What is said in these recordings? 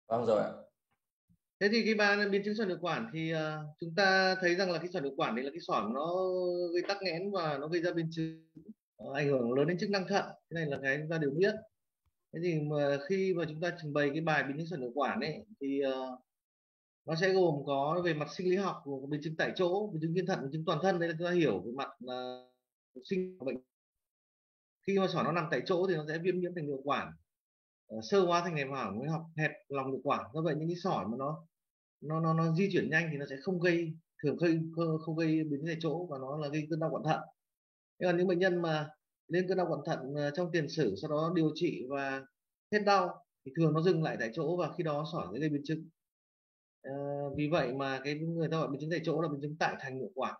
Vâng rồi ạ. Thế thì cái biến chứng sỏi niệu quản thì chúng ta thấy rằng là cái sỏi niệu quản đấy là cái sỏi mà nó gây tắc nghẽn và nó gây ra biến chứng ảnh hưởng lớn đến chức năng thận. Cái này là cái chúng ta đều biết. Thế thì mà khi mà chúng ta trình bày cái bài biến chứng sỏi niệu quản ấy thì nó sẽ gồm có về mặt sinh lý học, gồm có biến chứng tại chỗ, biến chứng viên thận, biến chứng toàn thân. Đây là chúng ta hiểu về mặt sinh bệnh. Khi mà sỏi nó nằm tại chỗ thì nó sẽ viêm nhiễm thành niệu quản, sơ hóa thành hẹp hỏng mới học hẹp lòng niệu quản. Do vậy những cái sỏi mà nó di chuyển nhanh thì nó sẽ không gây, thường không gây biến chứng tại chỗ, và nó là gây cơn đau quặn thận. Thế còn những bệnh nhân mà lên cơn đau quặn thận trong tiền sử sau đó điều trị và hết đau thì thường nó dừng lại tại chỗ, và khi đó sỏi sẽ gây biến chứng. Ờ, vì vậy mà cái người ta gọi biến chứng tại chỗ là biến chứng tại thành niệu quản.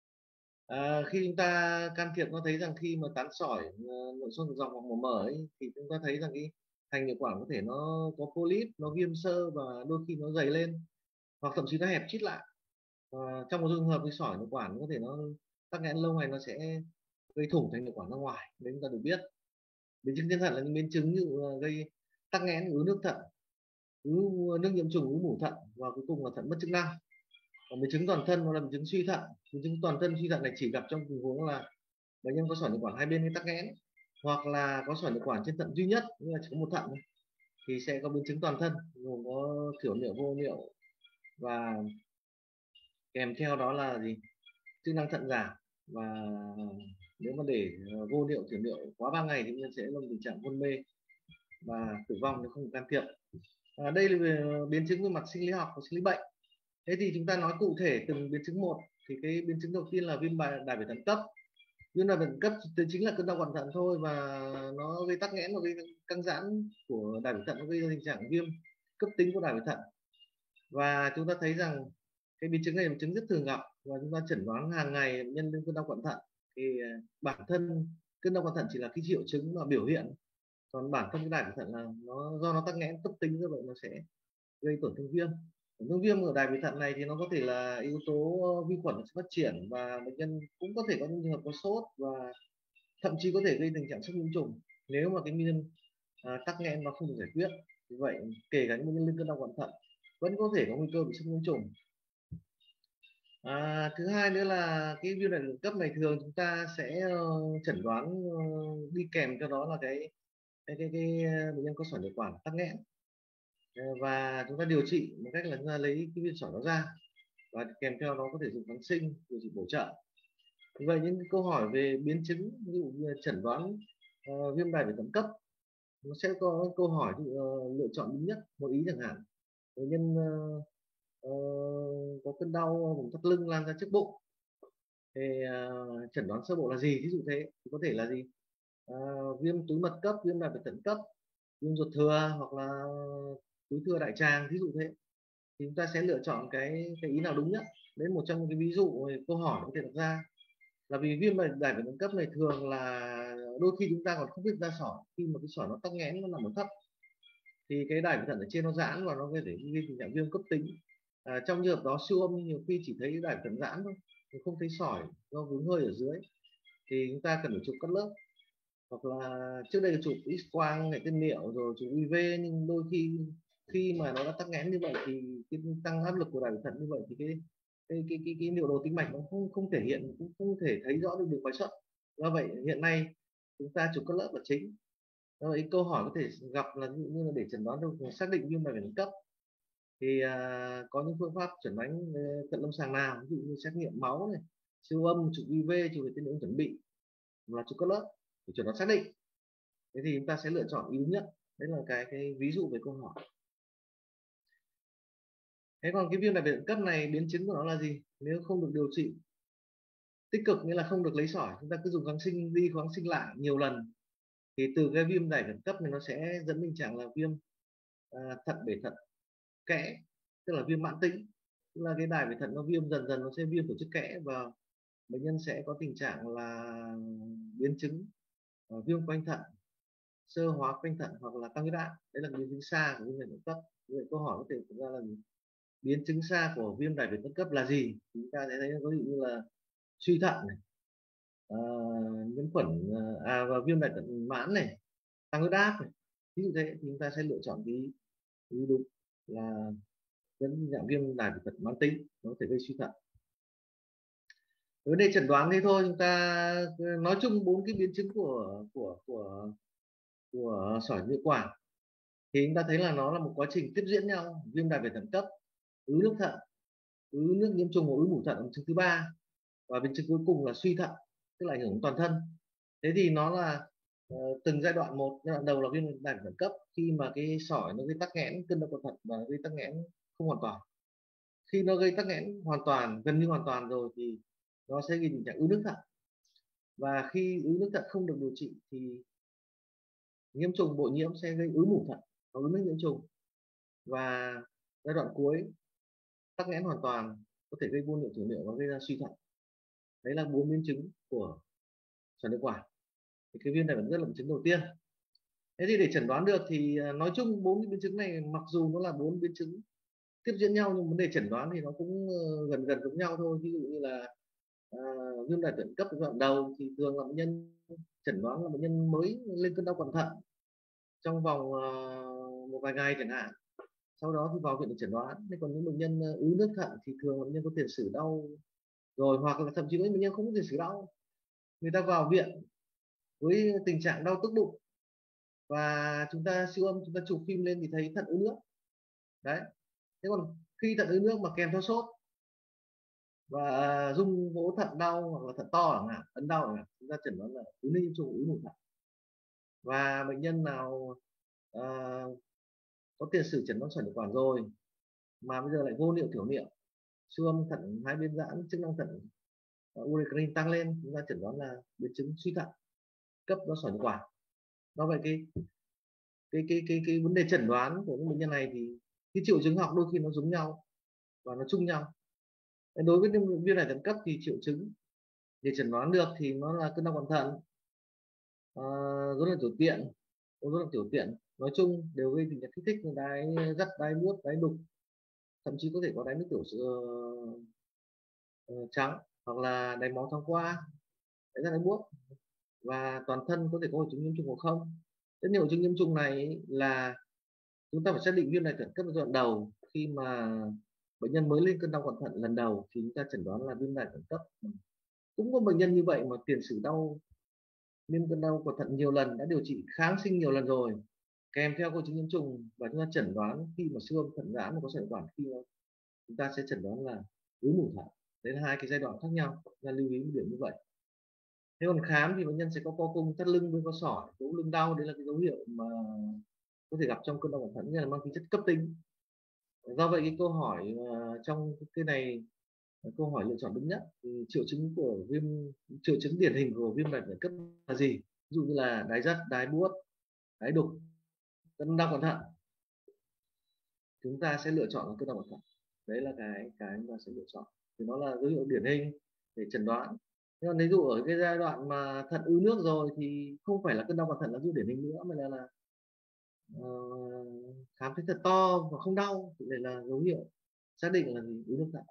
Khi chúng ta can thiệp nó thấy rằng khi mà tán sỏi nội soi ngược dòng hoặc mổ mở ấy, thì chúng ta thấy rằng cái thành niệu quản có thể nó có polyp, nó viêm sơ và đôi khi nó dày lên, hoặc thậm chí nó hẹp chít lại. Trong một trường hợp cái sỏi niệu quản có thể nó tắc nghẽn lâu ngày, nó sẽ gây thủng thành niệu quản ra ngoài, đấy chúng ta được biết. Biến chứng trên thận là những biến chứng như gây tắc nghẽn, ứ nước thận, ứ nước nhiễm trùng, ứ mủ thận, và cuối cùng là thận mất chức năng. Còn biến chứng toàn thân nó là biến chứng suy thận. Biến chứng toàn thân suy thận này chỉ gặp trong tình huống là bệnh nhân có sỏi niệu quản hai bên gây tắc nghẽn, hoặc là có sỏi niệu quản trên thận duy nhất, nhưng mà chỉ có một thận thôi, thì sẽ có biến chứng toàn thân gồm có thiểu niệu, vô niệu, và kèm theo đó là gì, chức năng thận giảm. Và nếu mà để vô niệu, thiểu niệu quá 3 ngày thì bệnh nhân sẽ lâm tình trạng hôn mê và tử vong nếu không được can thiệp. Đây là về biến chứng về mặt sinh lý học và sinh lý bệnh. Thế thì chúng ta nói cụ thể từng biến chứng một. Thì cái biến chứng đầu tiên là viêm đài bể thận cấp. Viêm đài bể thận cấp thì chính là cơn đau quặn thận thôi, và nó gây tắc nghẽn, nó gây căng giãn của đài bể thận, nó gây ra tình trạng viêm cấp tính của đài bể thận. Và chúng ta thấy rằng cái biến chứng này là biến chứng rất thường gặp, và chúng ta chẩn đoán hàng ngày bệnh nhân lên cơn đau quặn thận. Thì bản thân cơn đau quặn thận chỉ là cái triệu chứng và biểu hiện, còn bản thân cái đài bể thận là nó do nó tắc nghẽn cấp tính, do vậy nó sẽ gây tổn thương viêm. Tổn thương viêm ở đài bể thận này thì nó có thể là yếu tố vi khuẩn phát triển, và bệnh nhân cũng có thể có những trường hợp có sốt, và thậm chí có thể gây tình trạng sốc nhiễm trùng nếu mà cái nguyên tắc nghẽn nó không được giải quyết. Vì vậy kể cả những bệnh nhân lên cơn đau quặn thận vẫn có thể có nguy cơ bị sốc nhiễm trùng. Thứ hai nữa là cái viêm đại đường cấp này thường chúng ta sẽ chẩn đoán đi kèm cho đó là bệnh nhân có sỏi niệu quản tắc nghẽn. Và chúng ta điều trị một cách là chúng ta lấy cái viên sỏi đó ra, và kèm theo đó có thể dùng kháng sinh, điều trị bổ trợ. Vậy những câu hỏi về biến chứng, ví dụ như chẩn đoán viêm đài bể thận cấp, nó sẽ có câu hỏi lựa chọn đúng nhất, một ý chẳng hạn. Bệnh nhân ờ, có cơn đau vùng thắt lưng lan ra trước bụng, thì chẩn đoán sơ bộ là gì, ví dụ thế thì có thể là gì, à, viêm túi mật cấp, viêm đại bạch thận cấp, viêm ruột thừa, hoặc là túi thừa đại tràng, ví dụ thế. Thì chúng ta sẽ lựa chọn cái ý nào đúng nhất. Đấy, một trong những cái ví dụ câu hỏi có thể đặt ra là vì viêm đại bạch thận cấp này thường là đôi khi chúng ta còn không biết ra sỏi, khi mà cái sỏi nó tắc nghẽn, nó nằm ở thấp, thì cái đại bạch thận ở trên nó giãn và nó có thể gây tình trạng viêm cấp tính. Trong trường hợp đó siêu âm nhiều khi chỉ thấy đại bạch thận giãn thôi, không thấy sỏi do vướng hơi ở dưới, thì chúng ta cần phải chụp cắt lớp, hoặc là trước đây là chụp X quang hệ tiết niệu rồi chụp UV. Nhưng đôi khi khi mà nó đã tắc nghẽn như vậy thì cái tăng áp lực của đại thận như vậy thì cái niệu đồ tĩnh mạch nó không không thể hiện, cũng không thể thấy rõ được đường bài xuất. Do vậy hiện nay chúng ta chụp cắt lớp là chính. Do vậy câu hỏi có thể gặp là ví dụ như là để chẩn đoán được xác định viêm đại bạch cấp thì có những phương pháp chẩn đoán cận lâm sàng nào, ví dụ như xét nghiệm máu này, siêu âm, chụp UV, chụp vệ tinh chuẩn bị, là chụp cắt lớp để chuẩn đoán xác định. Thế thì chúng ta sẽ lựa chọn yếu nhất. Đấy là cái ví dụ về câu hỏi. Thế còn cái viêm đại bạch cấp này, biến chứng của nó là gì nếu không được điều trị tích cực, nghĩa là không được lấy sỏi, chúng ta cứ dùng kháng sinh đi kháng sinh lại nhiều lần, thì từ cái viêm đại bạch cấp này nó sẽ dẫn tình trạng là viêm thận bể thận kẽ, tức là viêm mãn tính. Tức là cái đài bể thận nó viêm dần dần, nó sẽ viêm tổ chức kẽ, và bệnh nhân sẽ có tình trạng là biến chứng viêm quanh thận, sơ hóa quanh thận, hoặc là tăng huyết áp. Đấy là biến chứng xa của viêm đại bạch cấp. Vậy câu hỏi có thể thực ra là biến chứng xa của viêm đại bạch cấp là gì? Thì chúng ta sẽ thấy có ví dụ như là suy thận này, à, nhiễm khuẩn, và viêm đại thận mãn này, tăng huyết áp này, ví dụ thế. Thì chúng ta sẽ lựa chọn cái đúng. là dẫn dạng viêm đại thận mãn tính, nó có thể gây suy thận. Vấn đề chẩn đoán thế thôi, chúng ta nói chung 4 cái biến chứng của sỏi nhựa quản thì chúng ta thấy là nó là một quá trình tiếp diễn nhau: viêm đại thận cấp, ứ nước thận, ứ nước nhiễm trùng, ứ mủ thận là biến chứng thứ ba, và biến chứng cuối cùng là suy thận, tức là ảnh hưởng toàn thân. Thế thì nó là từng giai đoạn một. Giai đoạn đầu là viêm đại thận cấp, khi mà cái sỏi nó gây tắc nghẽn cân đối cầu thận và gây tắc nghẽn không hoàn toàn. Khi nó gây tắc nghẽn hoàn toàn, gần như hoàn toàn rồi, thì nó sẽ gây tình trạng ứ nước thận, và khi ứ nước thận không được điều trị thì nhiễm trùng bội nhiễm sẽ gây ứ mủ thận và ứ nước nhiễm trùng, và giai đoạn cuối tắc nghẽn hoàn toàn, có thể gây vô niệu thiểu niệu và gây ra suy thận. Đấy là 4 biến chứng của sỏi niệu quản. Thì cái viêm này vẫn rất là biến chứng đầu tiên. Thế thì để chẩn đoán được thì nói chung 4 cái biến chứng này mặc dù nó là 4 biến chứng tiếp diễn nhau, nhưng vấn đề chẩn đoán thì nó cũng gần gần giống nhau thôi. Ví dụ như là à, viêm đại thận cấp giai đoạn đầu thì thường là bệnh nhân chẩn đoán là bệnh nhân mới lên cơn đau quản thận trong vòng một vài ngày chẳng hạn, sau đó thì vào viện để chẩn đoán. Thế còn những bệnh nhân ứ nước thận thì thường là bệnh nhân có tiền sử đau rồi, hoặc là thậm chí những bệnh nhân không có tiền sử đau, người ta vào viện với tình trạng đau tức bụng, và chúng ta siêu âm, chúng ta chụp phim lên thì thấy thận ứ nước. Đấy. Thế còn khi thận ứ nước mà kèm theo sốt và rung vỗ thận đau, hoặc là thận to chẳng hạn, ấn đau chẳng hạn, chúng ta chẩn đoán là ứ nước nhiễm trùng, ứ mủ thận. Và bệnh nhân nào à, có tiền sử chẩn đoán sỏi niệu quản rồi mà bây giờ lại vô niệu thiểu niệu, siêu âm thận hai bên giãn, chức năng thận uric tăng lên, chúng ta chẩn đoán là biến chứng suy thận cấp do sỏi niệu quản. Do vậy cái vấn đề chẩn đoán của những bệnh nhân này thì cái triệu chứng học đôi khi nó giống nhau và nó chung nhau. Đối với viêm đại thận cấp thì triệu chứng để chẩn đoán được thì nó là cơn đau quản thận, rối loạn tiểu tiện, rối loạn tiểu tiện nói chung đều gây tình trạng kích thích như đái dắt, đái buốt, đái đục, thậm chí có thể có đái nước tiểu trắng, hoặc là đái máu thoáng qua, đái dắt, đái buốt, và toàn thân có thể có hội chứng nhiễm trùng hoặc không. Rất nhiều hội chứng nhiễm trùng này là chúng ta phải xác định viêm đại thận cấp giai đoạn đầu. Khi mà bệnh nhân mới lên cơn đau quản thận lần đầu thì chúng ta chẩn đoán là viêm đại thận cấp. Cũng có bệnh nhân như vậy mà tiền sử đau lên cơn đau quản thận nhiều lần, đã điều trị kháng sinh nhiều lần rồi, kèm theo hội chứng nhiễm trùng, và chúng ta chẩn đoán khi mà siêu âm thận giãn mà có sỏi quản, khi đó chúng ta sẽ chẩn đoán là ứ mủ thận. Đấy là hai cái giai đoạn khác nhau, chúng ta lưu ý một điểm như vậy. Thế còn khám thì bệnh nhân sẽ có co cung thắt lưng với có sỏi, có lưng đau, đấy là cái dấu hiệu mà có thể gặp trong cơn đau quản thận, như là mang tính chất cấp tính. Do vậy cái câu hỏi trong cái này là câu hỏi lựa chọn đúng nhất. Thì triệu chứng điển hình của viêm đại thận cấp là gì? Ví dụ như là đái dắt, đái buốt, đái đục, cơn đau quản thận, chúng ta sẽ lựa chọn là cơn đau quản thận. Đấy là cái chúng ta sẽ lựa chọn, thì nó là dấu hiệu điển hình để chẩn đoán. Nhưng ví dụ ở cái giai đoạn mà thận ứ nước rồi thì không phải là cơn đau quản thận là dấu hiệu điển hình nữa, mà là khám thấy thật to và không đau thì đây là dấu hiệu xác định là ứ nước thận.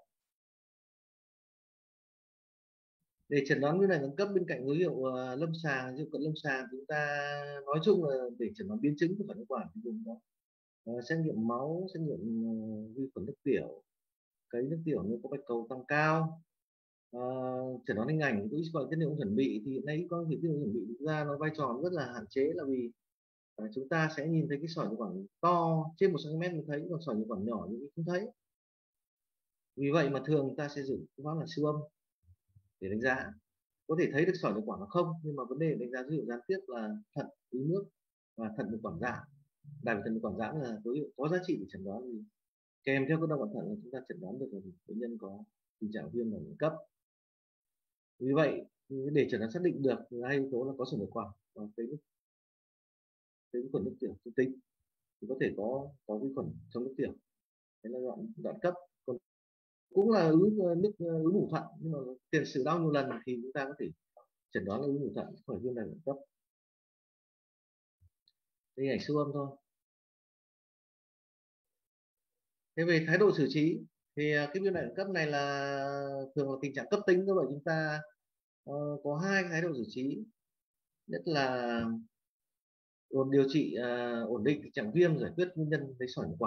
Để chẩn đoán viêm đại thận cấp, bên cạnh dấu hiệu lâm sàng, dấu hiệu cận lâm sàng, chúng ta nói chung là để chẩn đoán biến chứng của phản ứng quản thì gồm có xét nghiệm máu, xét nghiệm vi khuẩn nước tiểu, cấy nước tiểu nếu có bạch cầu tăng cao. Chẩn đoán hình ảnh của X-quang tiết niệu chuẩn bị thì hiện nay X-quang tiết niệu chuẩn bị thực ra nó vai trò rất là hạn chế, là vì chúng ta sẽ nhìn thấy cái sỏi niệu quản to trên 1 cm mới thấy, còn sỏi niệu quản nhỏ thì không thấy. Vì vậy mà thường ta sẽ dùng phương pháp là siêu âm để đánh giá, có thể thấy được sỏi niệu quản nó không, nhưng mà vấn đề đánh giá dấu hiệu gián tiếp là thận ứ nước và thận niệu quản giãn. Đại thận niệu quản giãn là dấu hiệu có giá trị để chẩn đoán, vì kèm theo cơn đau quản thận là chúng ta chẩn đoán được là bệnh nhân có tình trạng viêm đại thận cấp. Vì vậy để chẩn đoán xác định được hai yếu tố là có sỏi niệu quản và cái vi khuẩn nước tiểu trung tính, thì có thể có vi khuẩn trong nước tiểu. Đấy là đoạn cấp. Còn cũng là ứ mủ thận, nhưng mà tiền sử đau nhiều lần thì chúng ta có thể chẩn đoán là ứ mủ thận, không phải viêm đại thận cấp. Đây ảnh siêu âm thôi. Thế về thái độ xử trí thì cái viêm đại thận cấp này là thường là tình trạng cấp tính, do vậy chúng ta có hai thái độ xử trí. Nhất là điều trị ổn định tình trạng viêm, giải quyết nguyên nhân lấy sỏi niệu quản.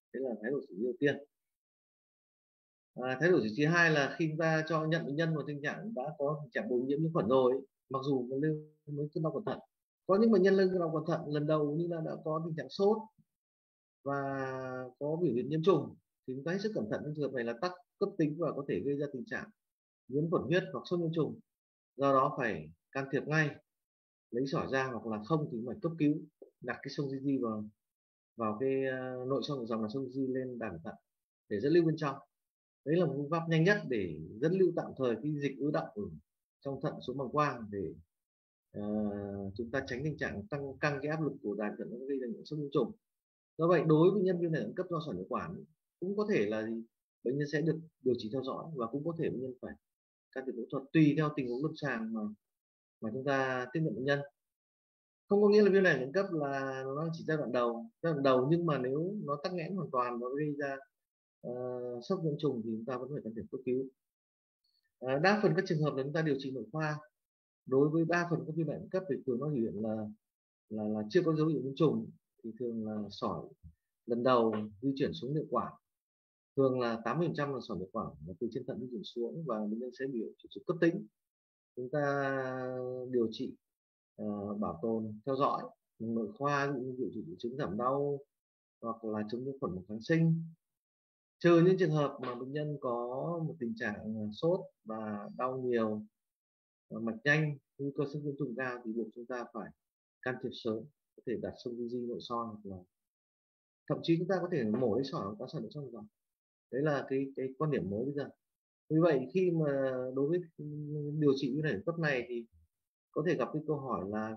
Đấy là thái độ xử lý đầu tiên. Thái độ xử trí hai là khi chúng ta cho nhận bệnh nhân vào tình trạng đã có tình trạng bội nhiễm nhiễm khuẩn rồi, mặc dù mới cơn đau quả thận. Có những bệnh nhân lên cơn đau quả thận lần đầu nhưng là đã có tình trạng sốt và có biểu hiện nhiễm trùng, thì chúng ta hết sức cẩn thận. Trong trường hợp này là tắc cấp tính và có thể gây ra tình trạng nhiễm khuẩn huyết hoặc sốt nhiễm trùng, do đó phải can thiệp ngay, lấy sỏi ra, hoặc là không thì phải cấp cứu, đặt cái sông di vào cái nội soi ngược dòng là sông di lên đàn thận để dẫn lưu bên trong. Đấy là một phương pháp nhanh nhất để dẫn lưu tạm thời cái dịch ứ động ở trong thận xuống bàng quang, để chúng ta tránh tình trạng tăng căng cái áp lực của đàn thận, nó gây ra những sốc nhiễm trùng. Do vậy đối với nhân viêm này cấp do sỏi nhược quản cũng có thể là bệnh nhân sẽ được điều trị theo dõi, và cũng có thể bệnh nhân phải can thiệp phẫu thuật tùy theo tình huống lâm sàng mà chúng ta tiếp nhận bệnh nhân. Không có nghĩa là viêm này cấp là nó chỉ giai đoạn đầu, nhưng mà nếu nó tắc nghẽn hoàn toàn và gây ra sốc nhiễm trùng thì chúng ta vẫn phải can thiệp cấp cứu. Đa phần các trường hợp là chúng ta điều trị nội khoa. Đối với đa phần các viêm đại cấp thì thường nó hiện là chưa có dấu hiệu nhiễm trùng, thì thường là sỏi lần đầu di chuyển xuống niệu quản, thường là 80% là sỏi niệu quản là từ trên thận di chuyển xuống, và bệnh nhân sẽ bị triệu chứng cấp tính. Chúng ta điều trị bảo tồn theo dõi nội khoa, như điều trị triệu chứng giảm đau hoặc là chống nhiễm khuẩn bằng kháng sinh, trừ những trường hợp mà bệnh nhân có một tình trạng sốt và đau nhiều, mạch nhanh, nguy cơ sốc nhiễm trùng cao, thì buộc chúng ta phải can thiệp sớm, có thể đặt sông di nội soi, hoặc là thậm chí chúng ta có thể mổ lấy sỏi có sỏi trong rồi. Đấy là cái quan điểm mới bây giờ. Vì vậy khi mà đối với điều trị viêm nải cấp này thì có thể gặp cái câu hỏi là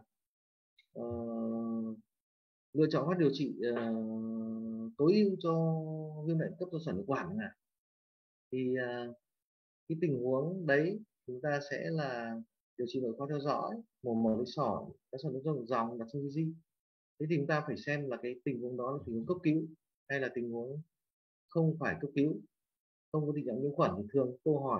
lựa chọn phát điều trị tối ưu cho viêm nải cấp do sỏi nhược quản này, thì cái tình huống đấy chúng ta sẽ là điều trị nội khoa theo dõi, mổ lấy sỏi, các sỏi trong dòng, đặt sông di. Thế thì chúng ta phải xem là cái tình huống đó là tình huống cấp cứu hay là tình huống không phải cấp cứu, không có tình trạng nhiễm khuẩn. Thì thường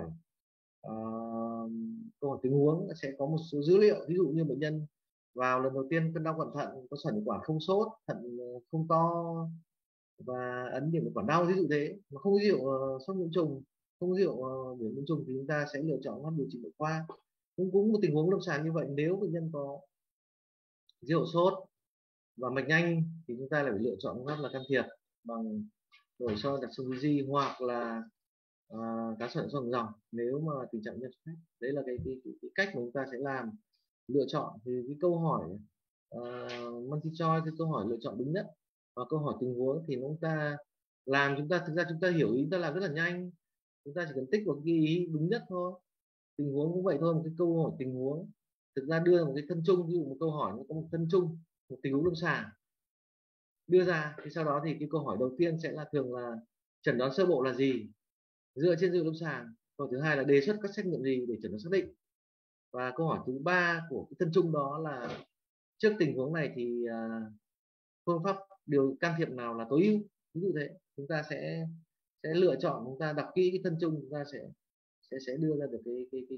câu hỏi tình huống sẽ có một số dữ liệu, ví dụ như bệnh nhân vào lần đầu tiên cơn đau quản thận, có sỏi nhược quản không sốt, thận không to và ấn điểm quản đau, ví dụ thế, mà không có dấu hiệu sốc nhiễm trùng, không có dấu hiệu biểu nhiễm trùng, thì chúng ta sẽ lựa chọn phát điều trị nội khoa. Cũng một tình huống lâm sàng như vậy, nếu bệnh nhân có dấu hiệu sốt và mạch nhanh thì chúng ta lại phải lựa chọn phương pháp là can thiệp bằng nội soi đặt sông di, hoặc là cá sỏi dòng dòng nếu mà tình trạng nhân phép. Đấy là cái cách mà chúng ta sẽ làm lựa chọn. Thì cái câu hỏi multi choice, cái câu hỏi lựa chọn đúng nhất, và câu hỏi tình huống thì chúng ta làm, chúng ta thực ra chúng ta hiểu ý, chúng ta làm rất là nhanh, chúng ta chỉ cần tích vào cái ý đúng nhất thôi. Tình huống cũng vậy thôi, một cái câu hỏi tình huống thực ra đưa một cái thân chung, ví dụ một câu hỏi nó có một thân chung, một tình huống lâm sàng đưa ra, thì sau đó thì cái câu hỏi đầu tiên sẽ là thường là chẩn đoán sơ bộ là gì dựa trên dữ liệu lâm sàng, câu thứ hai là đề xuất các xét nghiệm gì để chẩn đoán xác định, và câu hỏi thứ ba của cái thân chung đó là trước tình huống này thì phương pháp điều can thiệp nào là tối ưu, ví dụ thế. Chúng ta sẽ lựa chọn, chúng ta đọc kỹ cái thân chung, chúng ta sẽ đưa ra được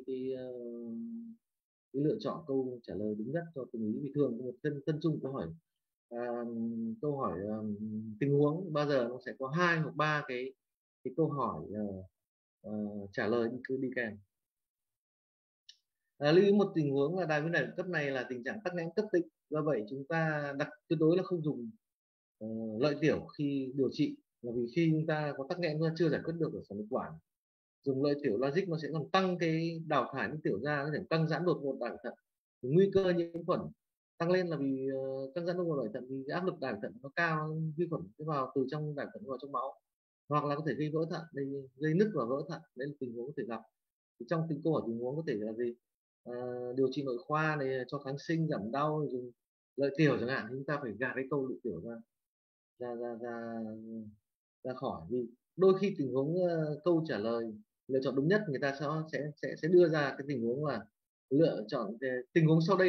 cái lựa chọn câu trả lời đúng nhất cho từng ý. Vì thường một thân chung câu hỏi tình huống bao giờ nó sẽ có 2 hoặc 3 cái câu hỏi trả lời cứ đi kèm. Lưu ý một tình huống là đài viêm nải cấp này là tình trạng tắc nghẽn cấp tính, do vậy chúng ta tuyệt đối là không dùng lợi tiểu khi điều trị, là vì khi chúng ta có tắc nghẽn chúng ta chưa giải quyết được ở sỏi nhược quản, dùng lợi tiểu Lasix nó sẽ còn tăng cái đào thải nước tiểu ra, có thể tăng giãn đột ngột đài thận, nguy cơ nhiễm khuẩn tăng lên, là vì tăng giãn đột ngột đài thận vì áp lực đài thận nó cao, vi khuẩn sẽ vào từ trong đài thận vào trong máu, hoặc là có thể gây vỡ thận, gây nứt và vỡ thận. Đấy là tình huống có thể gặp. Thì trong câu hỏi tình huống có thể là gì, điều trị nội khoa này, cho kháng sinh giảm đau, dùng lợi tiểu chẳng hạn, thì chúng ta phải gạt cái câu lợi tiểu ra ra ra ra khỏi. Vì đôi khi tình huống câu trả lời lựa chọn đúng nhất, người ta sẽ đưa ra cái tình huống là lựa chọn tình huống sau đây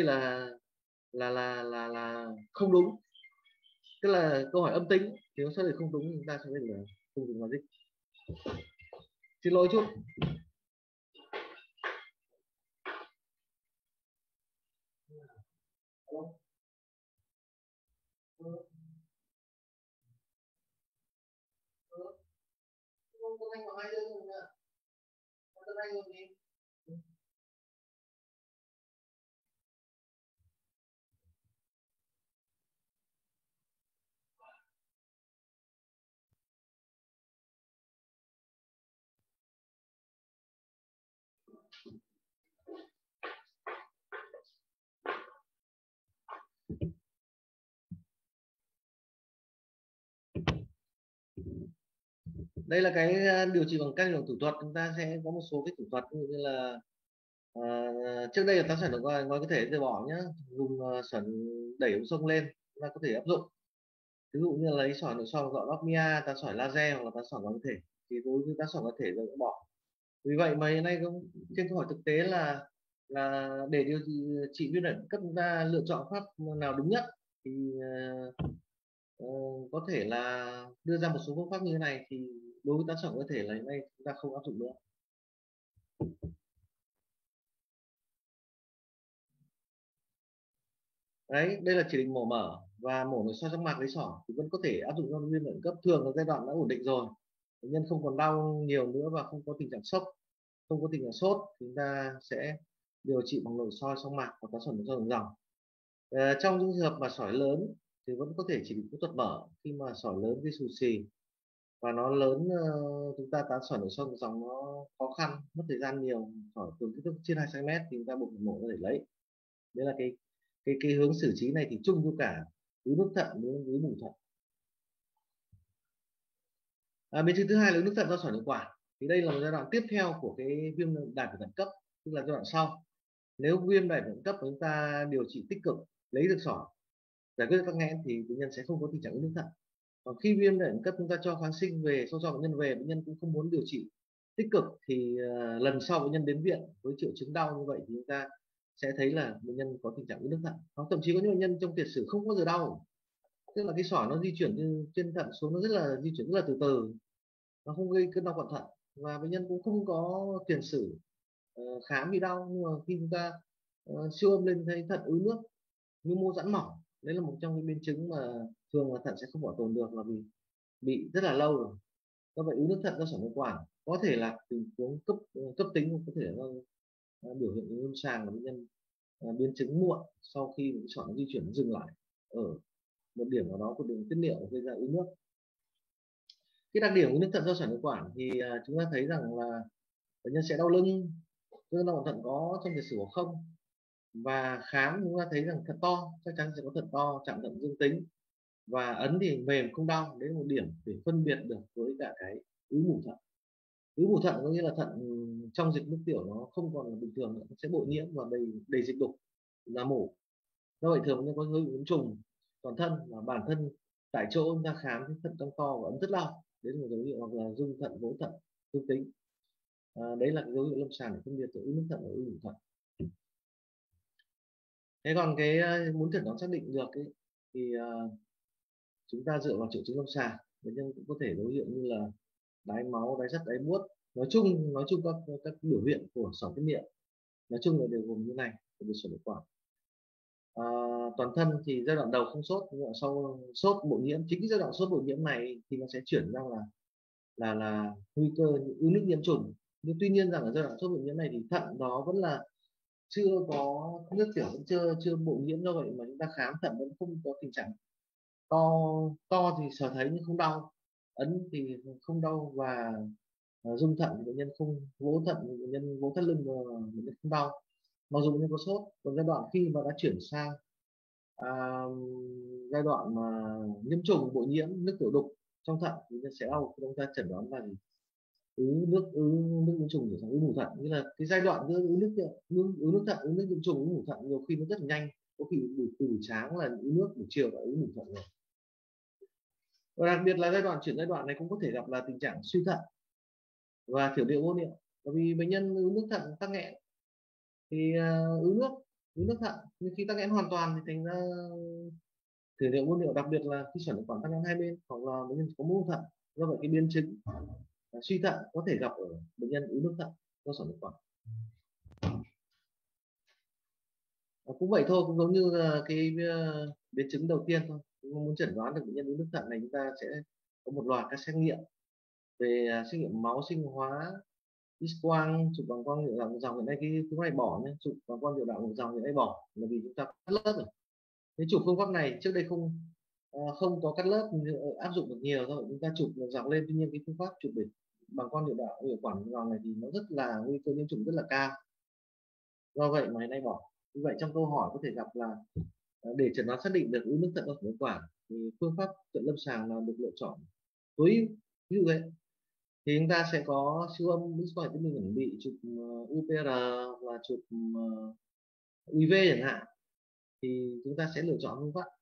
là không đúng, tức là câu hỏi âm tính, nếu sau đây không đúng chúng ta sẽ phải là không dùng logic. Xin lỗi chút. anh vào 2 giây rồi nè. Tuấn Anh làm gì? Đây là cái điều trị bằng các đường thủ thuật. Chúng ta sẽ có một số cái thủ thuật như là ờ, trước đây là ta sẽ được ngoài có thể từ bỏ nhá, dùng sẩn đẩy ống sông lên, chúng ta có thể áp dụng. Ví dụ như là lấy sỏi nội soi dọn óc mia, ta sỏi laser hoặc là ta sỏi vào cơ thể, thì đối với ta sỏi cơ thể rồi cũng bỏ. Vì vậy mà hiện nay cũng trên câu hỏi thực tế là để điều trị viêm đệm cấp, chúng ta lựa chọn pháp nào đúng nhất thì ờ, có thể là đưa ra một số phương pháp như thế này, thì đối với tác động cơ thể là hiện nay chúng ta không áp dụng nữa. Đấy, đây là chỉ định mổ mở và mổ nội soi răng mạc lấy sỏi thì vẫn có thể áp dụng cho viêm đệm cấp. Thường là giai đoạn đã ổn định rồi, bệnh nhân không còn đau nhiều nữa và không có tình trạng sốc, không có tình trạng sốt, thì chúng ta sẽ điều trị bằng nội soi răng mạc hoặc là sỏi nội soi đường dòng. Trong những trường hợp mà sỏi lớn thì vẫn có thể chỉ định phẫu thuật mở khi mà sỏi lớn gây xù xì và nó lớn, chúng ta tán sỏi nội soi đường dòng nó khó khăn, mất thời gian nhiều, sỏi thường kích thước trên 2 cm thì chúng ta buộc phải mổ ra để lấy. Đấy là cái hướng xử trí này thì chung cho cả ứ nước thận với ứ mủ thận. Biến chứng thứ hai là ứ nước thận do sỏi niệu quản. Thì đây là một giai đoạn tiếp theo của cái viêm đại phổi thận cấp, tức là giai đoạn sau. Nếu viêm đại phổi thận cấp chúng ta điều trị tích cực, lấy được sỏi, giải quyết được tắc nghẽn thì bệnh nhân sẽ không có tình trạng ứ nước thận. Còn khi viêm đại phổi thận cấp chúng ta cho kháng sinh về, sau cho bệnh nhân về, bệnh nhân cũng không muốn điều trị tích cực thì lần sau bệnh nhân đến viện với triệu chứng đau như vậy thì chúng ta sẽ thấy là bệnh nhân có tình trạng ứ nước thận. Hoặc thậm chí có những bệnh nhân trong tiền sử không có giờ đau, tức là cái sỏi nó di chuyển từ trên thận xuống, nó rất là di chuyển rất là từ từ, nó không gây cơn đau quặn thận và bệnh nhân cũng không có tiền sử khám bị đau. Nhưng mà khi chúng ta siêu âm lên thấy thận ứ nước, như mô giãn mỏng, đấy là một trong những biến chứng mà thường là thận sẽ không bảo tồn được, là vì bị rất là lâu rồi. Do vậy ứ nước thận do sỏi niệu quản có thể là tình huống cấp tính, có thể là biểu hiện lâm sàng là bệnh nhân biến chứng muộn sau khi những sỏi nó di chuyển, nó dừng lại ở một điểm nào đó của đường tiết niệu gây ra ứ nước. Cái đặc điểm của nước thận do sỏi niệu quản thì chúng ta thấy rằng là bệnh nhân sẽ đau lưng, cơn đau thận có trong tiền sử hoặc không, và khám chúng ta thấy rằng thận to chắc chắn sẽ có thận to, chạm thận dương tính, và ấn thì mềm không đau. Đấy là một điểm để phân biệt được với cả cái ứ mủ thận. Ứ mủ thận có nghĩa là thận trong dịch nước tiểu nó không còn là bình thường nữa, nó sẽ bội nhiễm và đầy dịch đục là mủ. Do vậy thường nó có dấu hiệu nhiễm trùng toàn thân, và bản thân tại chỗ chúng ta khám thấy thận căng to và ấn rất đau, đấy là một dấu hiệu. Hoặc là dung thận, vố thận dương tính, đấy là cái dấu hiệu lâm sàng để phân biệt giữa ứ nước thận và ứ mủ thận. Thế còn cái muốn chẩn đoán xác định được ấy, thì chúng ta dựa vào triệu chứng lâm sàng, bệnh nhân cũng có thể dấu hiệu như là đái máu, đái rất, đái buốt. Nói chung các biểu hiện của sỏi tiết niệu nói chung là đều gồm như này của sỏi niệu quản. Toàn thân thì giai đoạn đầu không sốt, nhưng mà sau sốt bội nhiễm, chính cái giai đoạn sốt bội nhiễm này thì nó sẽ chuyển sang là nguy cơ ứ nước nhiễm trùng. Nhưng tuy nhiên rằng ở giai đoạn sốt bội nhiễm này thì thận đó vẫn là chưa có nước tiểu, vẫn chưa bội nhiễm. Do vậy mà chúng ta khám thận vẫn không có tình trạng to to thì sở thấy nhưng không đau, ấn thì không đau, và rung thận thì bệnh nhân không vỗ thận, bệnh nhân vỗ thắt lưng và bệnh nhân không đau, mặc dù bệnh nhân có sốt. Còn giai đoạn khi mà đã chuyển sang à, giai đoạn mà nhiễm trùng, bội nhiễm, nước tiểu đục trong thận thì nó sẽ đau. Chúng ta chẩn đoán là ứ nước nhiễm trùng, để sang ứ mủ thận. Như là cái giai đoạn giữa ứ nước thận, ứ nước nhiễm trùng, ứ mủ thận nhiều khi nó rất là nhanh, có khi từ buổi sáng là ứ nước, buổi chiều là ứ mủ thận rồi. Và đặc biệt là chuyển giai đoạn này cũng có thể gặp là tình trạng suy thận và thiểu niệu vô niệu. Bởi vì bệnh nhân ứ nước thận tắc nghẽn thì ứ nước thận, nhưng khi tắc nghẽn hoàn toàn thì thành ra thiểu niệu vô niệu, đặc biệt là khi sỏi niệu quản tắc nghẽn hai bên, hoặc là bệnh nhân có mô thận. Do vậy cái biến chứng suy thận có thể gặp ở bệnh nhân ứ nước thận do sỏi niệu quản. Cũng vậy thôi, cũng giống như là cái biến chứng đầu tiên thôi. Chúng muốn chẩn đoán được bệnh nhân ứ nước thận này, chúng ta sẽ có một loạt các xét nghiệm về xét nghiệm máu, sinh hóa, X quang, chụp bằng quang niệu đạo ngược dòng. Hiện nay cái phương pháp này bỏ nhé, chụp bằng quang niệu đạo ngược dòng hiện nay bỏ là vì chúng ta cắt lớp rồi. Cái chụp phương pháp này trước đây không có cắt lớp áp dụng được nhiều, do vậy chúng ta chụp ngược dòng lên. Tuy nhiên cái phương pháp chụp để bằng quang niệu đạo hiệu quản ngược dòng này thì nó rất là nguy cơ nhiễm trùng rất là cao, do vậy mà hiện nay bỏ. Như vậy trong câu hỏi có thể gặp là để chẩn đoán xác định được u nước thận do phổi quản thì phương pháp cận lâm sàng là được lựa chọn tối ưu. Ví dụ vậy thì chúng ta sẽ có siêu âm X-quang tí mình chuẩn bị chụp UPR và chụp UV chẳng hạn, thì chúng ta sẽ lựa chọn phương pháp.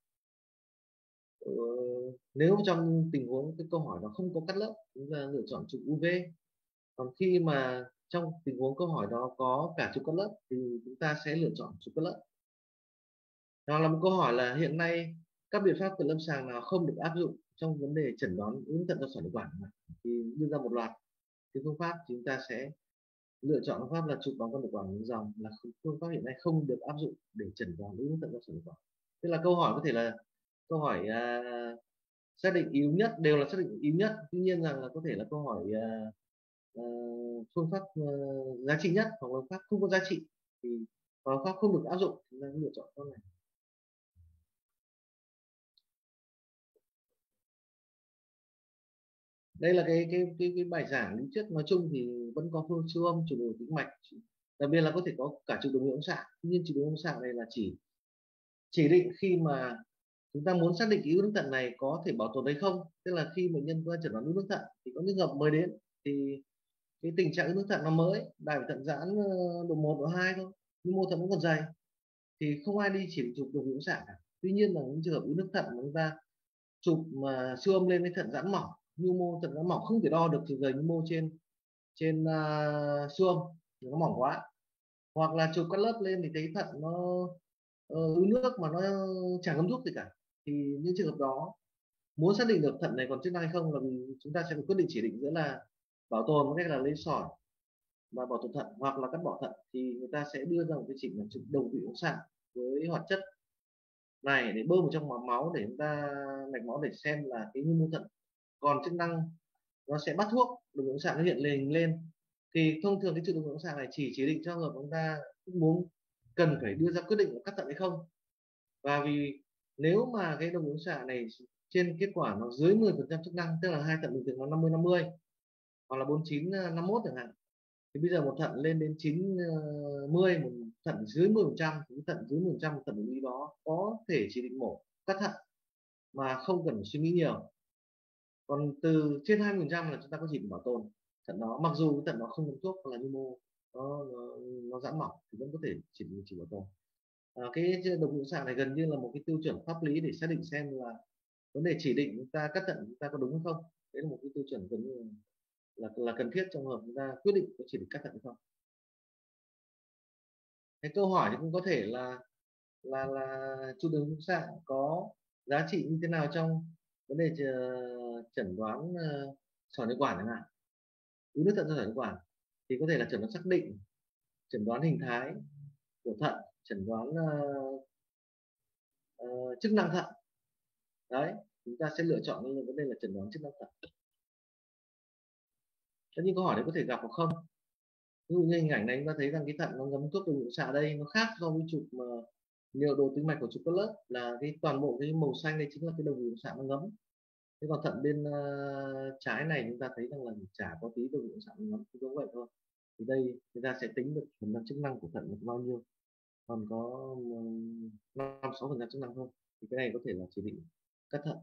Nếu trong tình huống cái câu hỏi nó không có cắt lớp, chúng ta lựa chọn chụp UV. Còn khi mà trong tình huống câu hỏi đó có cả chụp cắt lớp thì chúng ta sẽ lựa chọn chụp cắt lớp. Đó là một câu hỏi là hiện nay các biện pháp cận lâm sàng nào không được áp dụng trong vấn đề chẩn đoán ung thận do sỏi thực quản, thì đưa ra một loạt cái phương pháp. Chúng ta sẽ lựa chọn phương pháp là chụp bằng quang thực quản ngược dòng, là phương pháp hiện nay không được áp dụng để chẩn đoán ung thận do sỏi thực quản. Tức là câu hỏi có thể là câu hỏi xác định yếu nhất, đều là xác định yếu nhất, tuy nhiên rằng là có thể là câu hỏi à, phương pháp giá trị nhất, hoặc là phương pháp không có giá trị, thì phương pháp không được áp dụng, chúng ta lựa chọn con này. Đây là cái bài giảng lý thuyết nói chung thì vẫn có phương siêu âm, chụp đường tĩnh mạch, đặc biệt là có thể có cả chụp đường ống xạ. Tuy nhiên chụp đường ống xạ này là chỉ định khi mà chúng ta muốn xác định cái u nước thận này có thể bảo tồn hay không. Tức là khi bệnh nhân có chẩn đoán u nước thận thì có trường hợp mới đến thì cái tình trạng u nước thận nó mới, đài thận giãn độ 1 độ 2 thôi, nhưng mô thận vẫn còn dày, thì không ai đi chỉ định chụp đường ống xạ cả. Tuy nhiên là những trường hợp u nước thận mà chúng ta chụp mà siêu âm lên cái thận giãn mỏng, nhu mô thận giãn mỏng không thể đo được chiều dày nhu mô trên trên siêu âm, nó mỏng quá, hoặc là chụp các lớp lên thì thấy thận nó ứ nước mà nó chẳng ngấm thuốc gì cả, thì những trường hợp đó muốn xác định được thận này còn chức năng hay không là vì chúng ta sẽ phải quyết định chỉ định giữa là bảo tồn một cách là lấy sỏi và bảo tồn thận, hoặc là cắt bỏ thận, thì người ta sẽ đưa ra một cái chỉnh là chụp đồng vị ống xạ với hoạt chất này để bơm vào trong máu để chúng ta mạch máu để xem là cái nhu mô thận còn chức năng, nó sẽ bắt thuốc đường ống xạ nó hiện lên. Thì thông thường cái chụp đường ống xạ này chỉ định cho người chúng ta muốn cần phải đưa ra quyết định cắt thận hay không. Và vì nếu mà cái đồng ống xạ này trên kết quả nó dưới 10% chức năng, tức là hai thận bình thường nó 50-50 hoặc là 49-51 chẳng hạn, thì bây giờ một thận lên đến 90, một thận dưới 10%, thì cái thận dưới 10%, một thận đồng ý đó có thể chỉ định mổ cắt thận mà không cần suy nghĩ nhiều. Còn từ trên 20% là chúng ta có chỉ định bảo tồn thận đó, mặc dù cái thận nó không uống thuốc hoặc là nhu mô nó giãn mỏng thì vẫn có thể chỉ bảo tồn. Cái đồng ngũ xạ này gần như là một cái tiêu chuẩn pháp lý để xác định xem là vấn đề chỉ định chúng ta cắt thận chúng ta có đúng hay không. Đấy là một cái tiêu chuẩn gần như là cần thiết trong hợp chúng ta quyết định có chỉ định cắt thận hay không. Cái câu hỏi thì cũng có thể là chu đường ngũ xạ có giá trị như thế nào trong vấn đề chẩn đoán sỏi niệu quản chẳng hạn, u nước thận do sỏi niệu quản, thì có thể là chẩn đoán xác định, chẩn đoán hình thái của thận, chẩn đoán chức năng thận. Đấy, chúng ta sẽ lựa chọn những vấn đề là chẩn đoán chức năng thận. Tất nhiên câu hỏi đấy có thể gặp hoặc không. Ví dụ như hình ảnh này chúng ta thấy rằng cái thận nó ngấm thuốc đồng ngũ xạ đây nó khác so với chụp liệu đồ tĩnh mạch của chụp các lớp, là cái toàn bộ cái màu xanh đây chính là cái đồng ngũ xạ nó ngấm. Thế còn thận bên trái này chúng ta thấy rằng là chả có tí đồng ngũ xạ nó ngấm, cũng giống vậy thôi. Thì đây chúng ta sẽ tính được phần trăm chức năng của thận là bao nhiêu, còn có 5-6% chức năng thôi, thì cái này có thể là chỉ định cắt thận.